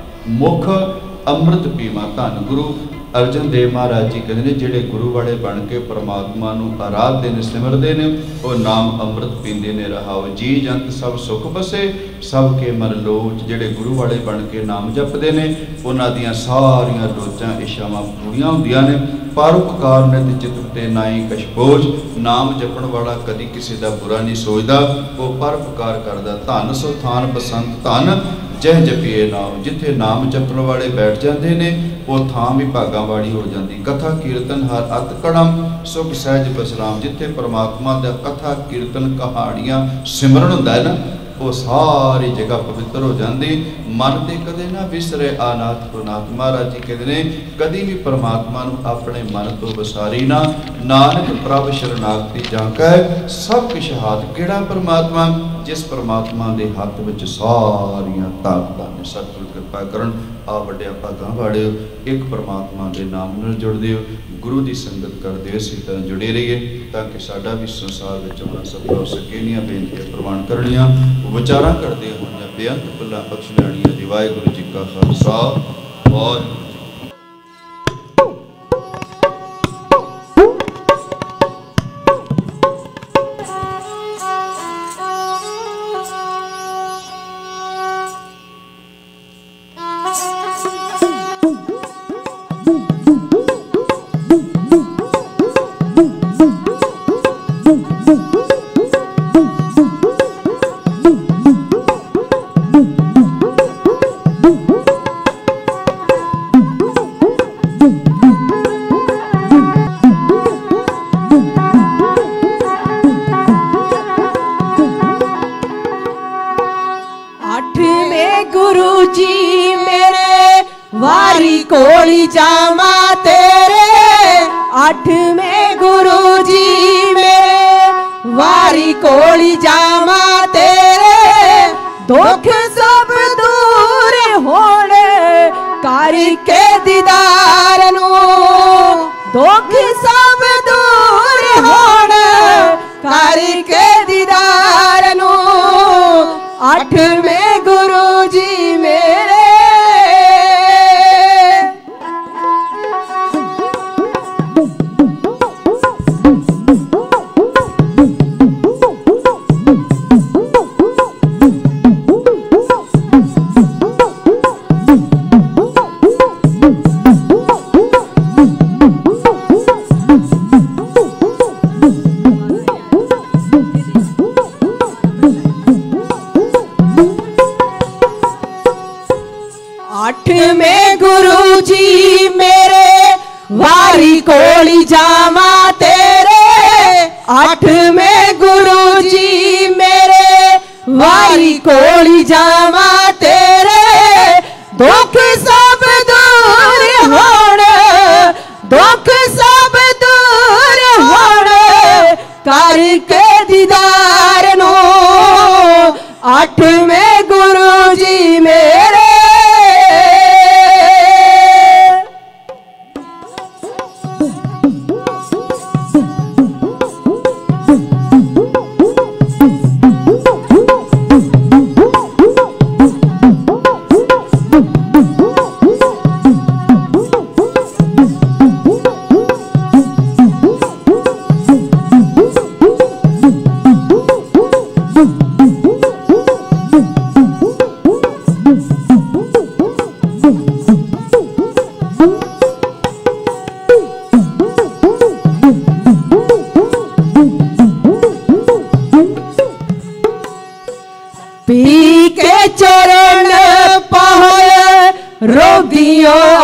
मुख अमृत पीवा। धन गुरु अर्जन देव महाराज जी कहते हैं, जिहड़े गुरु वाले बन के परमात्मा नू आराधदे ने, सिमरदे ने, वो नाम अमृत पींदे ने। रहाओ जी जंत सब सुख बसे सब के मन लोच। जिहड़े गुरु वाले बन के नाम जपदे ने, उन्हां दीयां सारियां लोचां इच्छावां पूरीआं हुंदियां ने। परोपकार नित चित नाई कछ बोझ। नाम जपण वाला कदी किसी दा बुरा नहीं सोचदा, वो परोपकार करदा। धन सो थान बसंत धन जह जपिए नाम। जिथे नाम जपण वाले बैठ जाते हैं, वो थां भी भागां वाली हो जाती। कथा कीर्तन हर अत कड़म सुख सहज बसराम। जिथे परमात्मा दा कथा कीर्तन कहानियां सिमरन हुंदा है ना, वो सारी जगह पवित्र हो जाती। मन ते कदे ना विसरे आनाथ को नाथ। महाराज जी कहते हैं, कदी भी परमात्मा नू अपने मन तो विसारी ना। नानक प्रभ शरणागति जाकै सब किश हाथ। किहड़ा परमात्मा? जिस परमात्मा के हथ में सारियां ताकतां ने। सतगुर कृपा करन। आ वड्डिया भागां वालिओ, एक परमात्मा के नाम नाल जुड़दे हो, गुरु की संगत करदे हो, इसी तरह जुड़े रहिए ताकि साडा भी संसार विच होना सफल हो सके। इन्हां बेनतियां प्रवान करनियां, विचारां करदे होइआं बेअंत भुलां बख्श लैणियां जी। वाहिगुरू जी का खालसा वाहिगुरू। रोगियों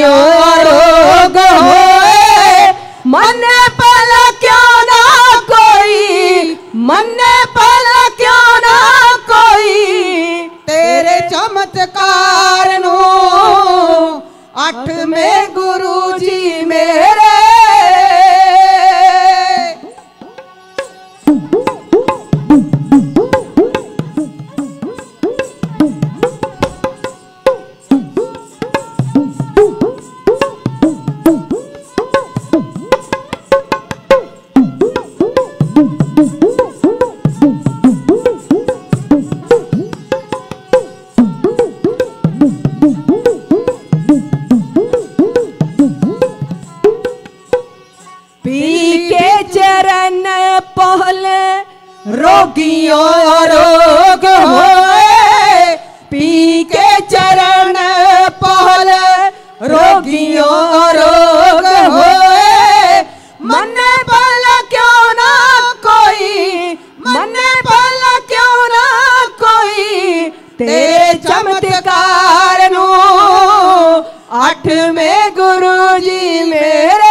रोग होए, मन पल क्यों ना कोई, मन पल क्यों ना कोई, तेरे चमत्कार नू अठ में गुरु जी मेरे। रोगियों रोग होए, पी के चरण पहल रोगियों रोग होए, मन पल क्यों ना कोई, मन पल क्यों ना कोई, तेरे चमत्कार नू अठ में गुरु जी मेरे।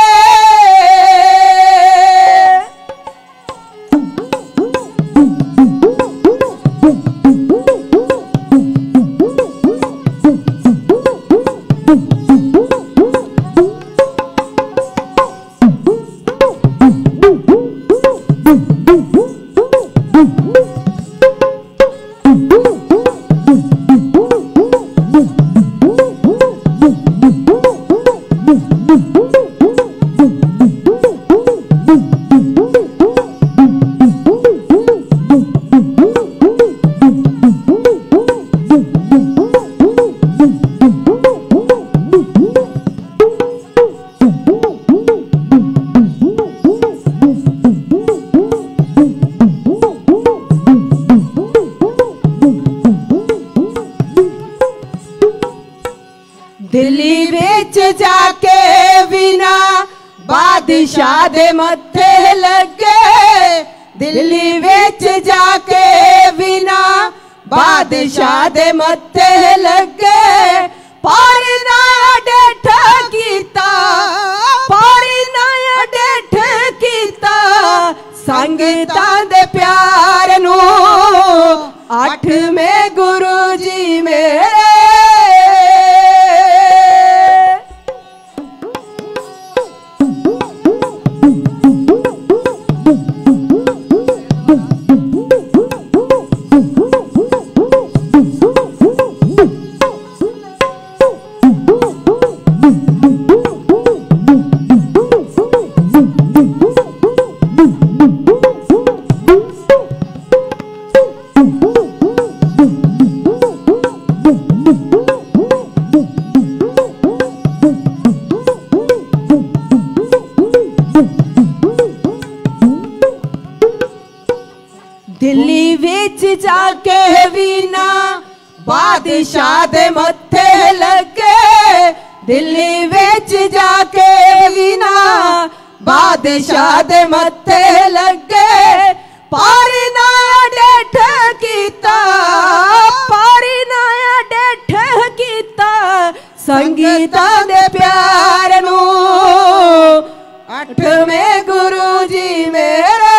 दिल्ली बेच जाके बिना बादशाह दे मत्थे लगे, दिल्ली बेच जाके बिना बादशाह दे मत्थे लगे, पारी नया डेठ कीता, पारी नया डेठ कीता, संगतां दे प्यार नू अठ में गुरु जी मेरे। दिल्ली विच जाके बिना बादशाह दे मत्थे लगे, दिल्ली विच जाके बिना बादशाह दे मत्थे लगे, पारी नया डेठ कीता, पारी नया डेठ कीता, संगीता दे प्यार नू अठ में गुरु जी मेरे।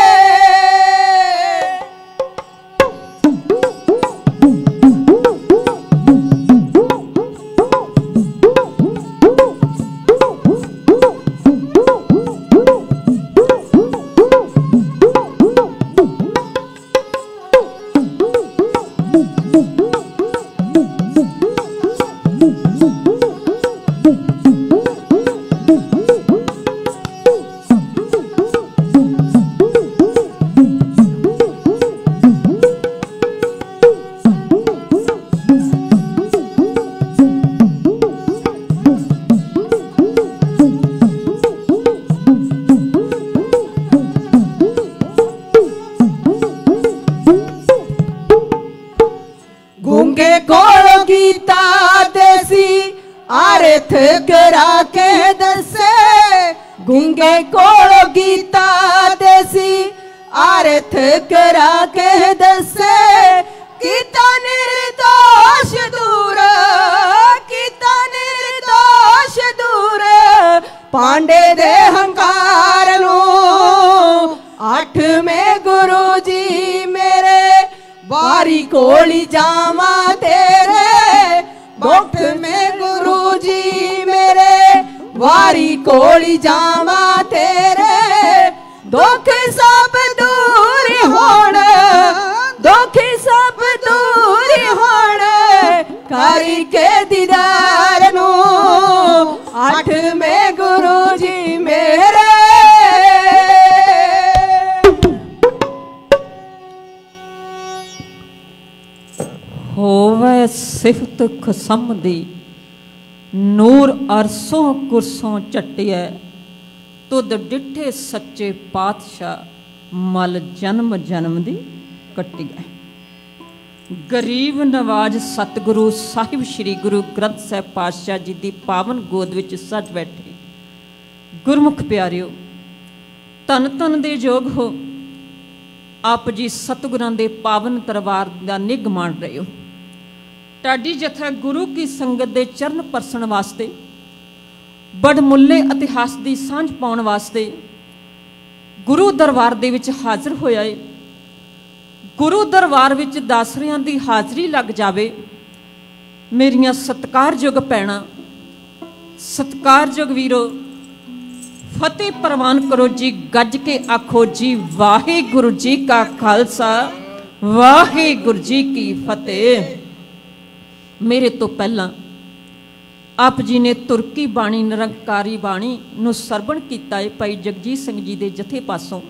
गूंगे कोलो गीता देसी आरथ करा के दसे, गूंगे कोलो गीता देसी आरथ करा के दसे, कीता निर्दोष दूर, कीता निर्दोष वारी कोली जामा तेरे दुख में गुरु जी मेरे, वारी कोली जामा तेरे दुख सब दूर होण, दुख सब दूर होण, करी के दीदार नू आठ में गुरु जी मेरे। होवे सिफत खसम दी नूर अरसों कुरसों चटिया, तुद डिठे सच्चे पातशाह मल जन्म जन्म दी कटिया। गरीब नवाज सतगुरु साहिब श्री गुरु ग्रंथ साहिब पातशाह जी की पावन गोद विच सज बैठे गुरमुख प्यारिओ, धन धन दे योग हो आप जी सतगुरां दे पावन दरबार दा निग माण रहे हो। टाडी जथा गुरु की संगत दे चरण परसण वास्ते, बड़मुल्ले इतिहास की सांझ पाउण वास्ते गुरु दरबार दे विच हाज़र होया है। गुरु दरबार विच दासरियां दी हाज़री लग जावे। मेरियां सत्कारयोग भैणां, सत्कारयोग वीरो, फतेह प्रवान करो जी, गज के आखो जी वाहिगुरु जी का खालसा वाहिगुरु जी की फतेह। मेरे तो पहला आप जी ने तुरकी बाणी निरंकारी बाणी नूं सरवण कीता है भाई जगजीत सिंह जी दे जथे पासों।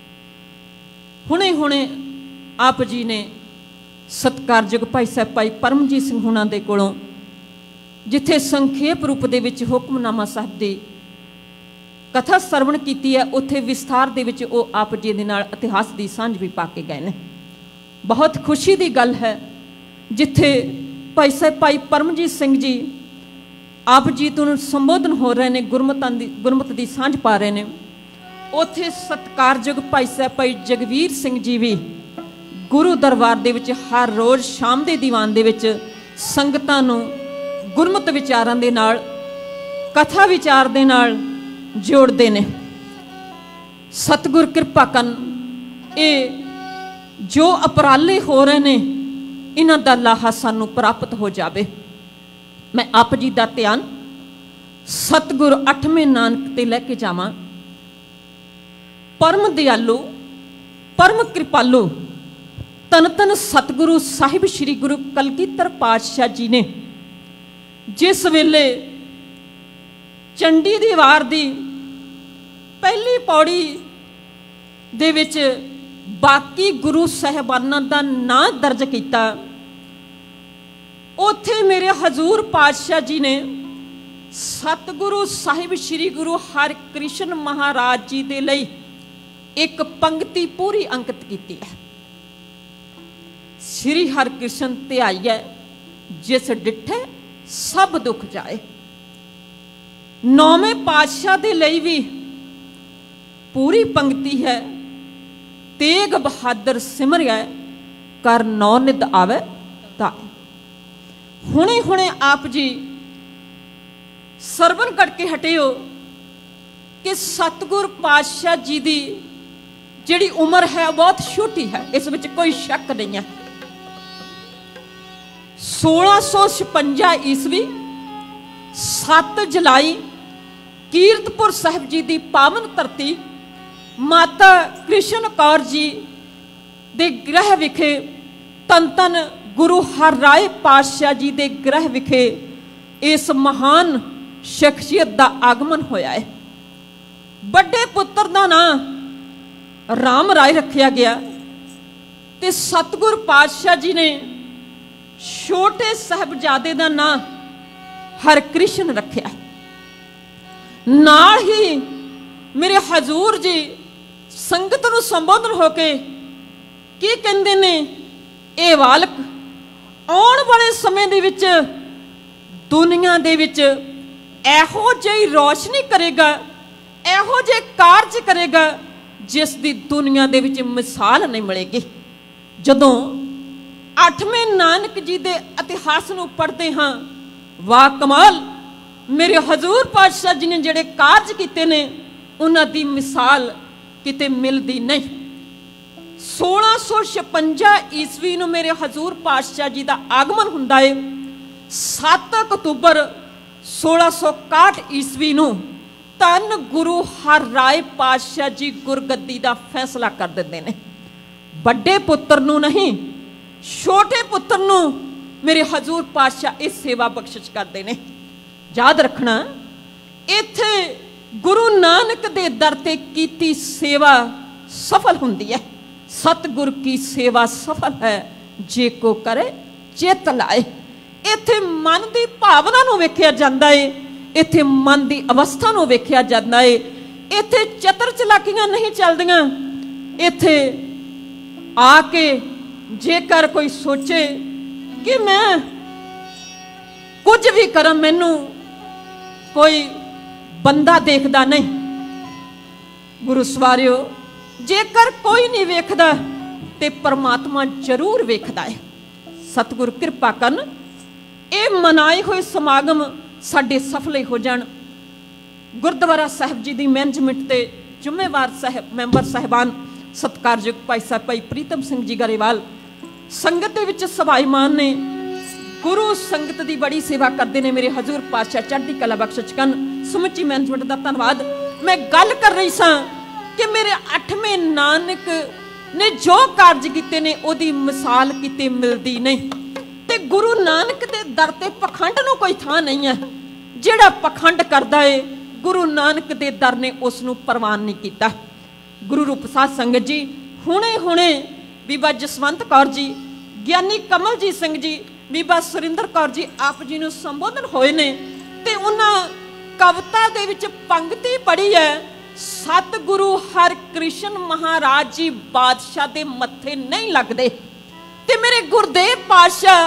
हुणे हुणे आप जी ने सत्कारयोग भाई साहब भाई परमजीत सिंह हुणां दे कोलों जिथे संखेप रूप दे विच हुक्मनामा साहब दी कथा सरवण कीती है, उत्थे विस्तार दे विच वो आप जी दे नाल इतिहास दी सांझ भी पा के गए ने। बहुत खुशी दी गल है जिथे भाई साहब भाई परमजीत सिंह जी आप जी तो संबोधन हो रहे हैं, गुरमतां दी गुरमत दी सांझ पा रहे हैं, उत्थे सत्कारयोग भाई साहब भाई जगवीर सिंह जी भी गुरु दरबार दे विच हर रोज़ शाम दे दीवान दे विच संगतां नूं गुरमत विचारां दे नाल कथा विचार दे नाल जोड़ते ने। सतगुर कृपा कन ये जो अपराले हो रहे ने इन्हां दा लाहा सानू प्राप्त हो जावे। मैं आप जी का ध्यान सतगुर अठवें नानक ते लैके जावां। परम दयालु परम कृपालु तन तन सतगुरु साहिब श्री गुरु कलगीधर पातशाह जी ने जिस वेले चंडी दी वार दी पहली पौड़ी दे विच बाकी गुरु साहिबानां दा नां दर्ज किया, उत्थे मेरे हजूर पातशाह जी ने सतगुरु साहिब श्री गुरु हरकृष्ण महाराज जी दे लई एक पंक्ति पूरी अंकित की है। श्री हरकृष्ण ध्याइए जिस डिठे सब दुख जाए। नौवें पातशाह दे लई भी पूरी पंक्ति है, तेग बहादुर सिमरिया कर नौ निद आवे ताए। हुणे हुणे आप जी सरवण करके हटे हो कि सतगुर पातशाह जी दी जिहड़ी उम्र है बहुत छोटी है, इस विच कोई शक नहीं है। सोलह सौ छपंजा ईस्वी सत्त जुलाई कीरतपुर साहिब जी की पावन धरती माता कृष्ण कौर जी दे गृह विखे तन तन गुरु हर राय पातशाह जी दे गृह विखे इस महान शख्सियत का आगमन होया है। बड़े पुत्र का नाम राम राय रखा गया ते सतगुर पातशाह जी ने छोटे साहबजादे का नाम हरकृष्ण रखा। नाल ही मेरे हजूर जी संगत नूं संबोधन होके की कहंदे ने, ए बालक आउण वाले समय दे विच दुनिया दे विच एहो जिही रोशनी करेगा, एहो जे कारज करेगा जिस दी दुनिया दे विच मिसाल नहीं मिलेगी। जदों अठवें नानक जी दे इतिहास नूं पढ़ते हाँ, वाह कमाल, मेरे हजूर पातशाह जी ने जिहड़े कारज कीते ने उन्हां दी मिसाल किते मिलदी नहीं। सोलह सौ छपंजा ईस्वी ਨੂੰ ਮੇਰੇ ਹਜ਼ੂਰ ਪਾਤਸ਼ਾਹ ਜੀ ਦਾ ਆਗਮਨ ਹੁੰਦਾ ਹੈ। ਸੱਤ ਅਕਤੂਬਰ सोलह सौ इकसठ ईस्वी ਨੂੰ ਧੰਨ ਗੁਰੂ ਹਰਿਰਾਏ ਪਾਤਸ਼ਾਹ ਜੀ ਗੁਰਗੱਦੀ ਦਾ ਫੈਸਲਾ ਕਰ ਦਿੰਦੇ ਨੇ। ਵੱਡੇ ਪੁੱਤਰ ਨੂੰ ਨਹੀਂ, ਛੋਟੇ ਪੁੱਤਰ ਨੂੰ ਮੇਰੇ ਹਜ਼ੂਰ ਪਾਤਸ਼ਾਹ ਇਹ ਸੇਵਾ ਬਖਸ਼ਿਸ਼ ਕਰਦੇ ਨੇ। ਯਾਦ ਰੱਖਣਾ, ਇੱਥੇ ਗੁਰੂ ਨਾਨਕ ਦੇ ਦਰ ਤੇ ਕੀਤੀ ਸੇਵਾ ਸਫਲ ਹੁੰਦੀ ਹੈ। सतगुर की सेवा सफल है जे को करे चित लाए। इत्थे मन की भावना नूं वेखिया जांदा है, इत्थे मन की अवस्था नूं वेखिया जांदा है। इत्थे चतर चलाकियां नहीं चलदियां। इत्थे आके जेकर कोई सोचे कि मैं कुछ भी करा, मैनू कोई बंदा देखदा नहीं। गुरु सवारियो, जेकर कोई नहीं वेखदा ते परमात्मा जरूर वेखदा है। सतगुर कृपा करन ये मनाए हुए समागम साडे सफल हो जाण। गुरुद्वारा साहिब जी की मैनेजमेंट ते जिम्मेवार साहब मैंबर साहिबान सत्कारयोग भाई साहब भाई प्रीतम सिंह जी गरेवाल संगत दे विच सभाईमान ने, गुरु संगत की बड़ी सेवा करते हैं। मेरे हजूर पातशाह चढ़दी कला बख्शिश करन। समुची मैनेजमेंट का धन्यवाद। मैं गल कर रही सां कि मेरे अठवें नानक ने जो कार्ज किए ने ओदी मिसाल किते मिलती नहीं। ते गुरु नानक दे दर ते पखंड नूं कोई थां नहीं है। जिहड़ा पखंड करदा है गुरु नानक दे दर ने उस नूं प्रवान नहीं किया। गुरु रूप साध संगत जी हुणे हुणे बीबा जसवंत कौर जी, ज्ञानी कमलजीत सिंह जी, बीबा सुरिंदर कौर जी आप जी नूं संबोधन होए ने ते उन्हां कविता दे विच पंक्ति पढ़ी है, सतगुरु हरकृष्ण महाराज जी बादशाह दे मत्थे नहीं लगदे। ते मेरे गुरदेव पातशाह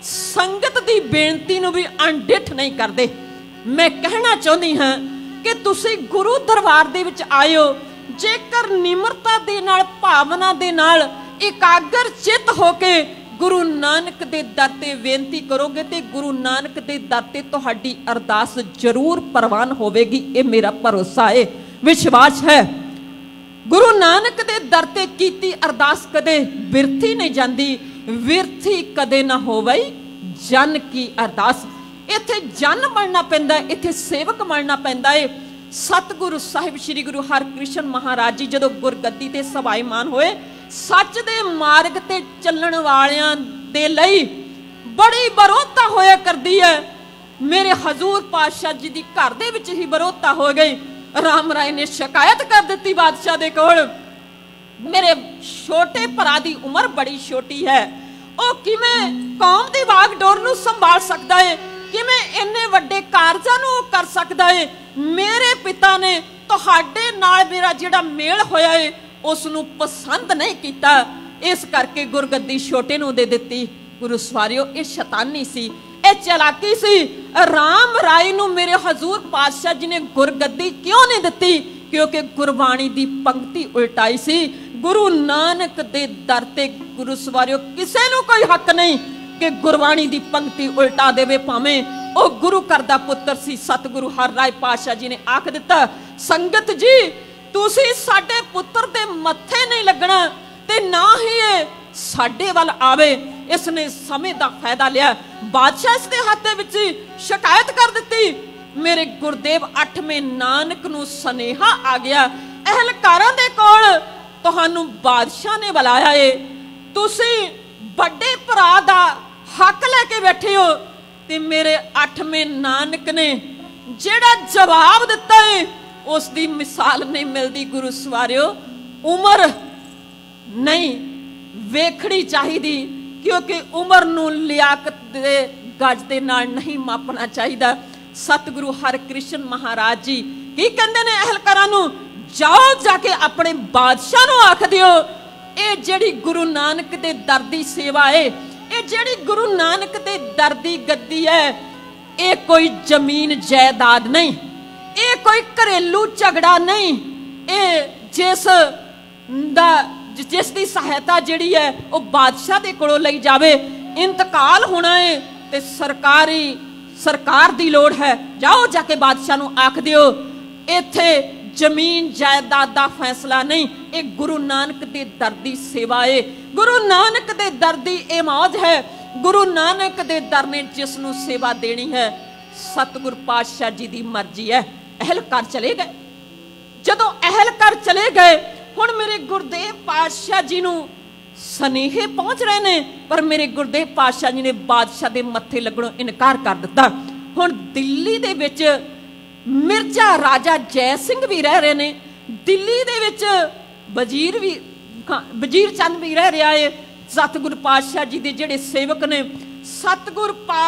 संगत दी बेनती नूं भी अणडिठ नहीं करदे। मैं कहना चाहुंदी हां कि तुसीं गुरु दरबार दे विच आए हो, जेकर निमरता दे नाल, भावना दे नाल, एकाग्र चित होके गुरु नानक दे दर ते बेनती करोगे ते गुरु नानक दे दर ते तुहाडी अरदास जरूर प्रवान होवेगी। ये मेरा भरोसा है, विश्वास है। गुरु नानक दे दर ते कीती अरदास कदे बिरथी नहीं जाती। विरथी कदे ना होवे जन की अरदास। इत्थे जन बनना पैंदा, इत्थे सेवक बनना पैंदा है। सतगुरु साहिब श्री गुरु हरकृष्ण महाराज जी जदों गुरगद्दी ते सभाईमान होए, सच दे मार्ग ते चलण वालियां दे लई बड़ी बरोधा होया करदी है। मेरे हजूर पातशाह जी दी घर दे विच ही बरोधा हो गई। राम राय ने शिकायत कर दी बादशाह दे कोल, मेरे छोटे भरा दी उम्र बड़ी छोटी है, ओ किवें कौम दी वागडोर नूं संभाल सकदा है, किवें इन्ने वड्डे कारजां नूं कर सकदा है। मेरे पिता ने तुहाडे नाल मेरा जिहड़ा मेल होया है उस नूं पसंद नहीं कीता, इस करके गुरगद्दी छोटे नूं दे दित्ती। गुरु सवारियो, ये शैतानी सी, ये चलाकी सी। राम राय नूं मेरे हजूर पातशाह जी ने गुरगद्दी क्यों नहीं दित्ती? क्योंकि गुरबाणी दी पंक्ति उल्टाई सी। गुरु नानक दे दर ते गुरु सवारियो किसे नूं कोई हक नहीं कि गुरबाणी दी पंक्ति उल्टा देवे, भावें ओ गुरु घर दा पुत्तर सी। सतगुरु हरराय पातशाह जी ने आख दिता, संगत जी तुसी साडे पुत्तर दे मत्थे नहीं लगना ते ना ही साडे वल आवे। इसने समय का फायदा लिया, बादशाह इसके हाथ विच शिकायत कर दी। मेरे गुरदेव अठवें नानक नूं सनेहा आ गया, अहलकारां दे कोल तुहानूं बादशाह ने बुलाया है, तुसी बड़े भरा दा हक लैके बैठे हो। ते मेरे अठवें नानक ने जिहड़ा जवाब दिता है उसकी मिसाल नहीं मिलती। गुरु सवारियो, उम्र नहीं वेखनी चाहिए, क्योंकि उम्र नूं लियाकत दे गज दे नाल नहीं मापना चाहिए। सतगुरु हरकृष्ण महाराज जी की कहंदे ने अहलकारां नूं, जाओ जाके अपने बादशाह नूं आख दिओ, ये जिहड़ी गुरु नानक दे दर दी सेवा है, ये जिहड़ी गुरु नानक दे दर दी गद्दी है, ये कोई जमीन जायदाद नहीं, ये कोई घरेलू झगड़ा नहीं, ये जिस दा जिसकी सहायता जिहड़ी है वो बादशाह दे कोलों लई जावे। इंतकाल होना है ते सरकारी सरकार दी लोड़ है, जाओ जाके बादशाह नूं आख दिओ, इत्थे जमीन जायदाद का फैसला नहीं, ये गुरु नानक दे दर दी सेवा है। गुरु नानक दे दर दी ये मौज है। गुरु नानक दे दर ने जिसनों सेवा देनी है, सतगुर पातशाह जी की मर्जी है। अहलकार चले गए, जदों अहलकार चले गए, हुण मेरे गुरुदेव पातशाह जी नूं सनेहे पहुंच रहे ने, पर मेरे गुरुदेव पातशाह जी ने बादशाह दे मत्थे लगणों इनकार कर दिता। हुण दिल्ली दे विच मिर्जा राजा जय सिंह भी रह रहे ने, दिल्ली दे विच वजीर भी वजीर चंद भी रह रहा है। सतगुर पातशाह जी दे जिहड़े सेवक ने, सतगुर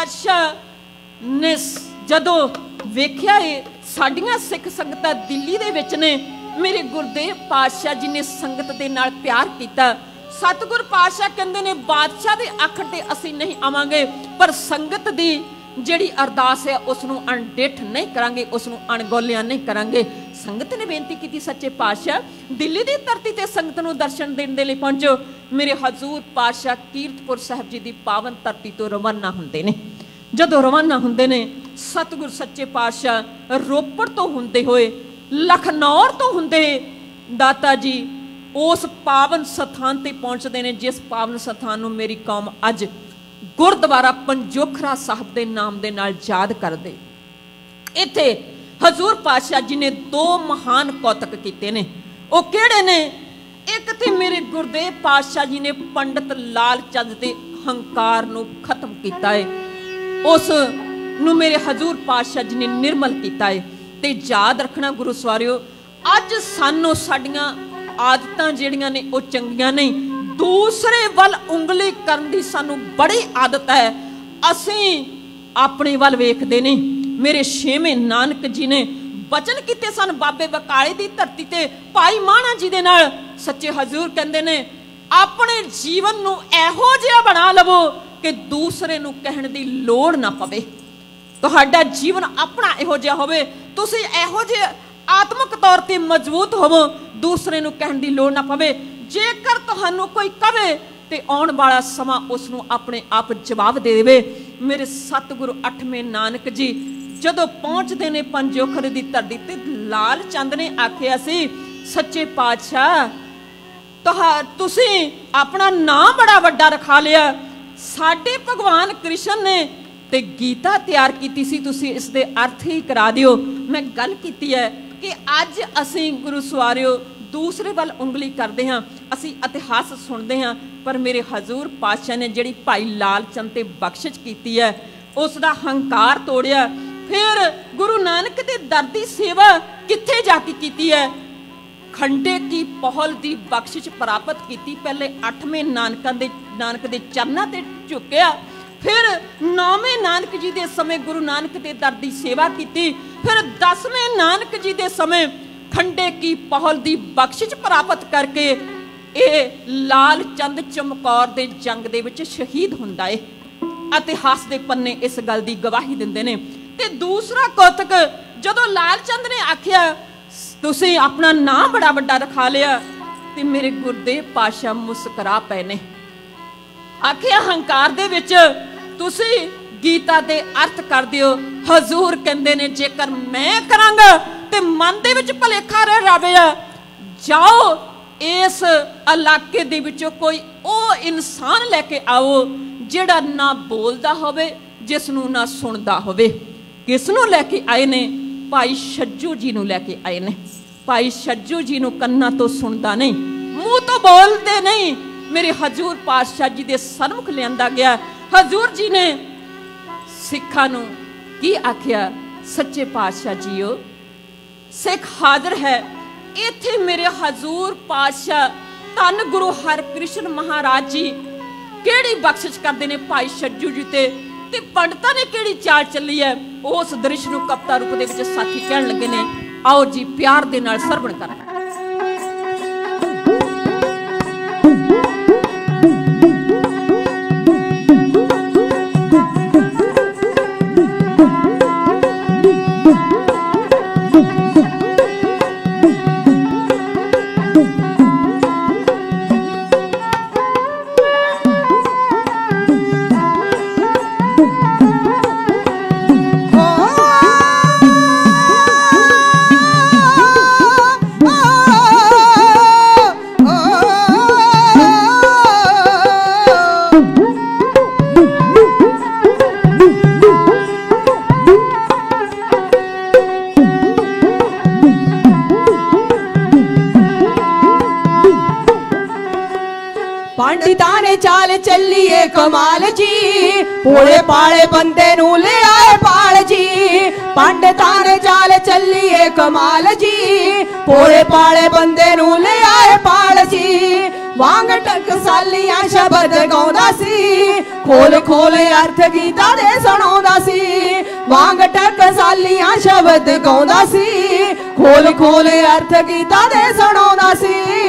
पातशाह ने जदों वेख्या है साडियां सिख संगतां दिल्ली दे विच ने, मेरे गुरुदेव पातशाह जी ने संगत दे नाल प्यार कीता। सतगुर पातशाह कहंदे ने बादशाह दे आखण ते असीं नहीं आवांगे, पर संगत दी जिहड़ी अरदास है उसनूं अणडिठ नहीं करांगे, उसनूं अणगौलिया नहीं करांगे। संगत ने बेनती की सच्चे पातशाह दिल्ली की धरती ते संगत नूं दर्शन देने लई पहुंचो। मेरे हजूर पातशाह कीरतपुर साहब जी की पावन धरती तो रवाना हुंदे ने। जदों रवाना हुंदे ने, सतगुर सच्चे पातशाह रोपड़ तो हुंदे होए लखनौर तो हुंदे दाता जी उस पावन स्थान ते पहुंचते हैं, जिस पावन स्थान नूं मेरी कौम अज गुरुद्वारा पंजोखरा साहब के नाम के नाल याद कर दे। इत्थे हजूर पातशाह जी ने दो महान कौतक किए ने। वो किहड़े ने? एक ते मेरे गुरुदेव पातशाह जी ने पंडित लाल चंद के हंकार नूं खत्म किया है, उस नूं मेरे हजूर पातशाह जी ने निर्मल किया है। ते याद रखना गुरु सवारियो, अज सानों साडियां आदतां जिहड़ियां ने वो चंगियां नहीं, दूसरे वल उंगली करन दी सानू बड़ी आदत है। असीं अपने वल वेखदे नहीं। मेरे छेवें नानक जी ने वचन किते सन बाबे बकाले दी धरती ते भाई माणा जी दे नाल। सच्चे हजूर कहंदे ने अपने जीवन नू एहो जिहा बना लवो कि दूसरे नू कहण दी लोड़ ना पवे। तुहाडा जीवन अपना इहो जिहा होवे, तुसीं एहो जिहे आत्मक तौर ते मजबूत होवो, दूसरे नू कहण दी लोड़ ना पवे। जेकर तुहानू कोई कहे ते आउण वाला समा उसनू अपने आप जवाब दे देवे। मेरे सतगुरु अठवें नानक जी जदों पहुंचते ने पंजोखर दी धरती ते, लाल चंद ने आखिया सी सच्चे पातशाह तुहा तुसीं अपना नाम बड़ा वड्डा रखा लिया। साडे भगवान कृष्ण ने ते गीता तैयार कीती सी, तुसीं इस दे अर्थ ही करा दिओ। मैं गल कीती है कि अज असीं गुरु सवारियो दूसरे वल उंगली करते हाँ, असी इतिहास सुनते हाँ, पर मेरे हजूर पातशाह ने जिहड़ी भाई लाल चंद ते बख्शिश की है उसका हंकार तोड़िया। फिर गुरु नानक दे दर दी सेवा कित्थे जाके की है? खंडे की पहल की बख्शिश प्राप्त की। पहले अठवें नानक दे नानक दे चरनां ते झुकिया, फिर नौवें नानक जी दे समय गुरु नानक दे दर दी सेवा की, फिर दसवें नानक जी दे समय खंडे की पहल की बख्शिश प्राप्त करके ये लाल चंद चमकौर दे जंग दे विच शहीद हुंदा है। इतिहास दे पन्ने इस गल की गवाही दिंदे ने। ते दूसरा कौतक जदों लाल चंद ने आखिया तुसीं अपना नाम बड़ा वड्डा रखा लिया, ते मेरे गुरुदेव पातशाह मुस्करा पे ने। आखिया हंकार दे विच तुसीं गीता दे अर्थ कर दिओ। हजूर कहंदे ने जेकर मैं करांगा ते मन दे विच भलेखा रह जावे, जाओ इस इलाके दे विचों कोई ओ इंसान लैके आओ जिहड़ा ना बोलदा होवे, जिसनूं ना सुनदा होवे। किसनूं लैके आए ने? भाई छज्जू जी नूं लैके आए ने। भाई छज्जू जी नूं कन्ना तो सुनदा नहीं, मूँह तो बोलदे नहीं। मेरे हजूर पातशाह जी दे सन्मुख लिआंदा गया। हजूर जी ने सिखां नूं की आखिया? सच्चे पातशाह जीओ सिख हाजिर है। इत्थे मेरे हजूर पातशाह धन गुरु हरकृष्ण महाराज जी केड़ी बख्शिश करते ने भाई छज्जू जी ते ते पंडितां ने केड़ी चाल चली है, उस दृश्य नूं कविता रूप दे विच साथी कहण लगे ने। आओ जी प्यार दे नाल सरवण करा। Oh कमाल जी भोले पाले बंदे नू ले आए पाल जी पंडितां ने चाल चली है कमाल जी भोले पाले बंदे नू ले आए पाल जी वांग टकसालियां शब्द गाउंदा सी खोल खोल अर्थ गीता दे सुणाउंदा सी वांग टकसालियां शब्द गाउंदा सी खोल खोल अर्थ गीता दे सुणाउंदा सी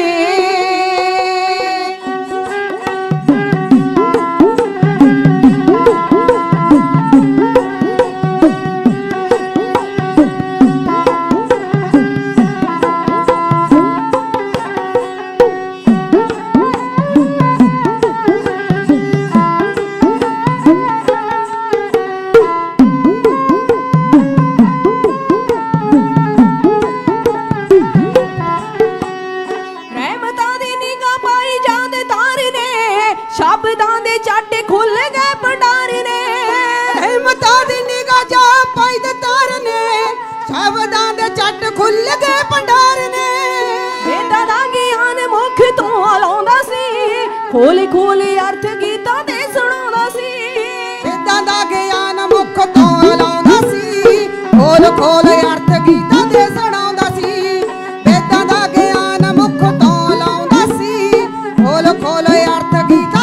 शब्दां दे चट खुल गए भंडार ने रहमतां दी निगाह जा पाई दे तार ने शब्दां दे चट खुल गए भंडार ने वेदां दा ज्ञान मुख तो लाउंदा सी खोल खोल अर्थ गीता दे सुणाउंदा सी वेदां दा ज्ञान मुख तो लाउंदा सी खोल खोल अर्थ गीता दे सुणाउंदा सी वेदां दा ज्ञान मुख तो लाउंदा सी खोल खोल अर्थ गीता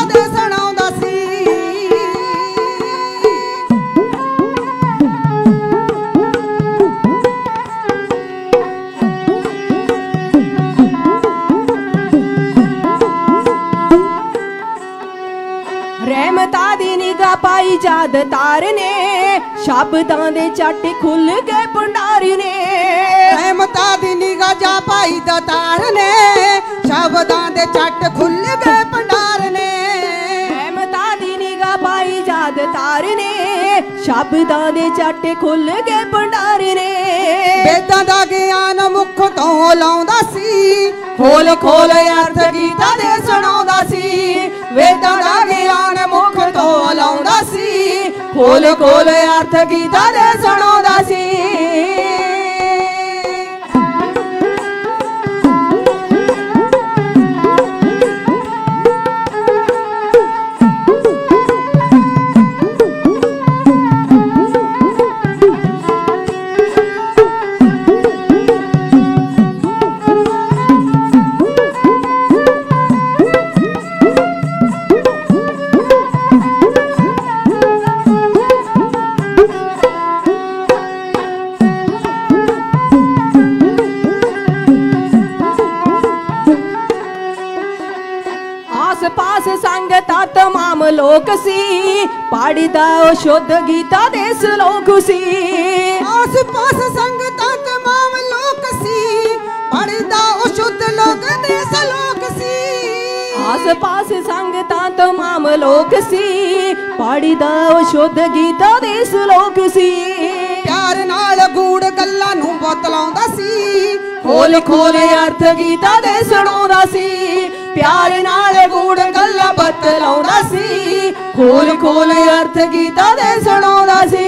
रहमतां दी निगाह पाई जाद तार ने शब्दां दे चट खुल गए भंडार ने रहमतां दी निगाह जा पाई दा तार ने शब्दां दे चट खुल गए भंडार ने रहमतां दी निगाह पाई जाद तार ने शब्दां दे चट खुल गए भंडार ने वेदां दा ज्ञान मुख तो लाउंदा सी खोल खोल अर्थ गीता दे सुणाउंदा सी वेदां दा ज्ञान मुख तो लाउंदा सी खोल खोल अर्थ गीता दे सुणाउंदा सी पास संगता तमाम लोक सी पढ़दा शुद्ध गीता दे श्लोक सी आस पास संगता तमाम लोक सी पढ़दा शुद्ध लोक दे श्लोक सी आस पास संगता तमाम लोक सी पढ़दा शुद्ध गीता दे श्लोक सी प्यार नाल गूढ़ गल्लां नूं बतलाउंदा सी खोल खोल अर्थ गीता दे सुणाउंदा सी प्यार नाल गूढ़ गल्लां बतलाउंदा सी खोल खोल अर्थ गीता दे सुणाउंदा सी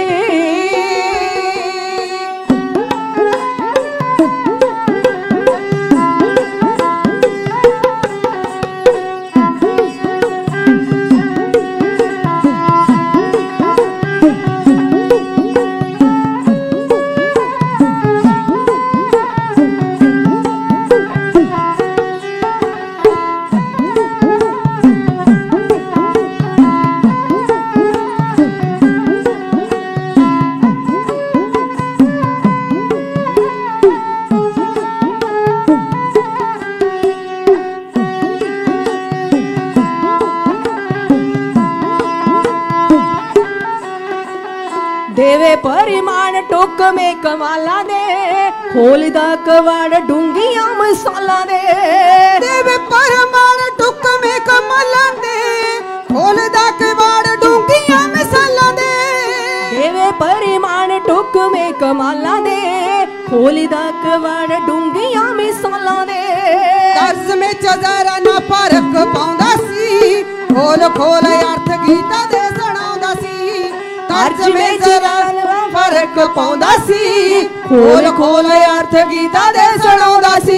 देवे परिमाण टुक में कमाला दे खोलदा कवाड़ डूंगियां मसाला दे देवे परिमाण टुक में कमाला दे खोलदा कवाड़ डूंगियां मसाला दे देवे परिमाण टुक में कमाला दे खोलदा कवाड़ डूंगियां मसाला दे तर्ज में जरा ना फर्क पाउंदा सी खोल खोल अर्थ गीता दे सुणाउंदा सी तर्ज में जरा फर्क पाउंदा सी खोल खोल अर्थ गीता दे सुणाउंदा सी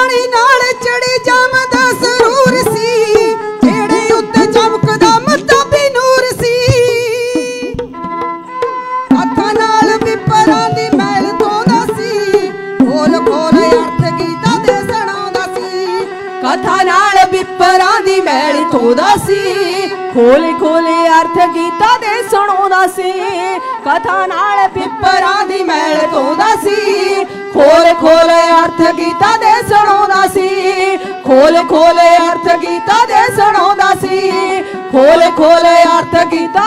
ਪਾਣੀ ਨਾਲ ਚੜੀ ਜਮਦਾ ਸਰੂਰ ਸੀ ਜਿਹੜੇ ਉੱਤੇ ਚਮਕਦਾ ਮਤਾਬੀ ਨੂਰ ਸੀ ਹੱਥਾਂ ਨਾਲ ਪਿੱਪਰਾਂ ਦੀ ਮੈਲ ਧੋਂਦਾ ਸੀ ਖੋਲ ਖੋਲ ਅਰਥ ਗੀਤਾਂ ਦੇ ਸੁਣਾਉਂਦਾ ਸੀ ਕਥਾ ਨਾਲ ਪਿੱਪਰਾਂ ਦੀ ਮੈਲ ਧੋਂਦਾ ਸੀ ਖੋਲੇ ਖੋਲੇ ਅਰਥ ਗੀਤਾਂ ਦੇ ਸੁਣਾਉਂਦਾ ਸੀ ਕਥਾ ਨਾਲ ਪਿੱਪਰਾਂ ਦੀ ਮੈਲ ਧੋਂਦਾ ਸੀ ਖੋਲੇ ਖੋਲੇ ਅਰਥ ਗੀਤਾਂ ਦੇ ਸੁਣਾਉਂਦਾ ਸੀ ਖੋਲੇ ਖੋਲੇ ਅਰਥ ਗੀਤਾਂ ਦੇ ਸੁਣਾਉਂਦਾ ਸੀ ਖੋਲੇ ਖੋਲੇ ਅਰਥ ਗੀਤਾਂ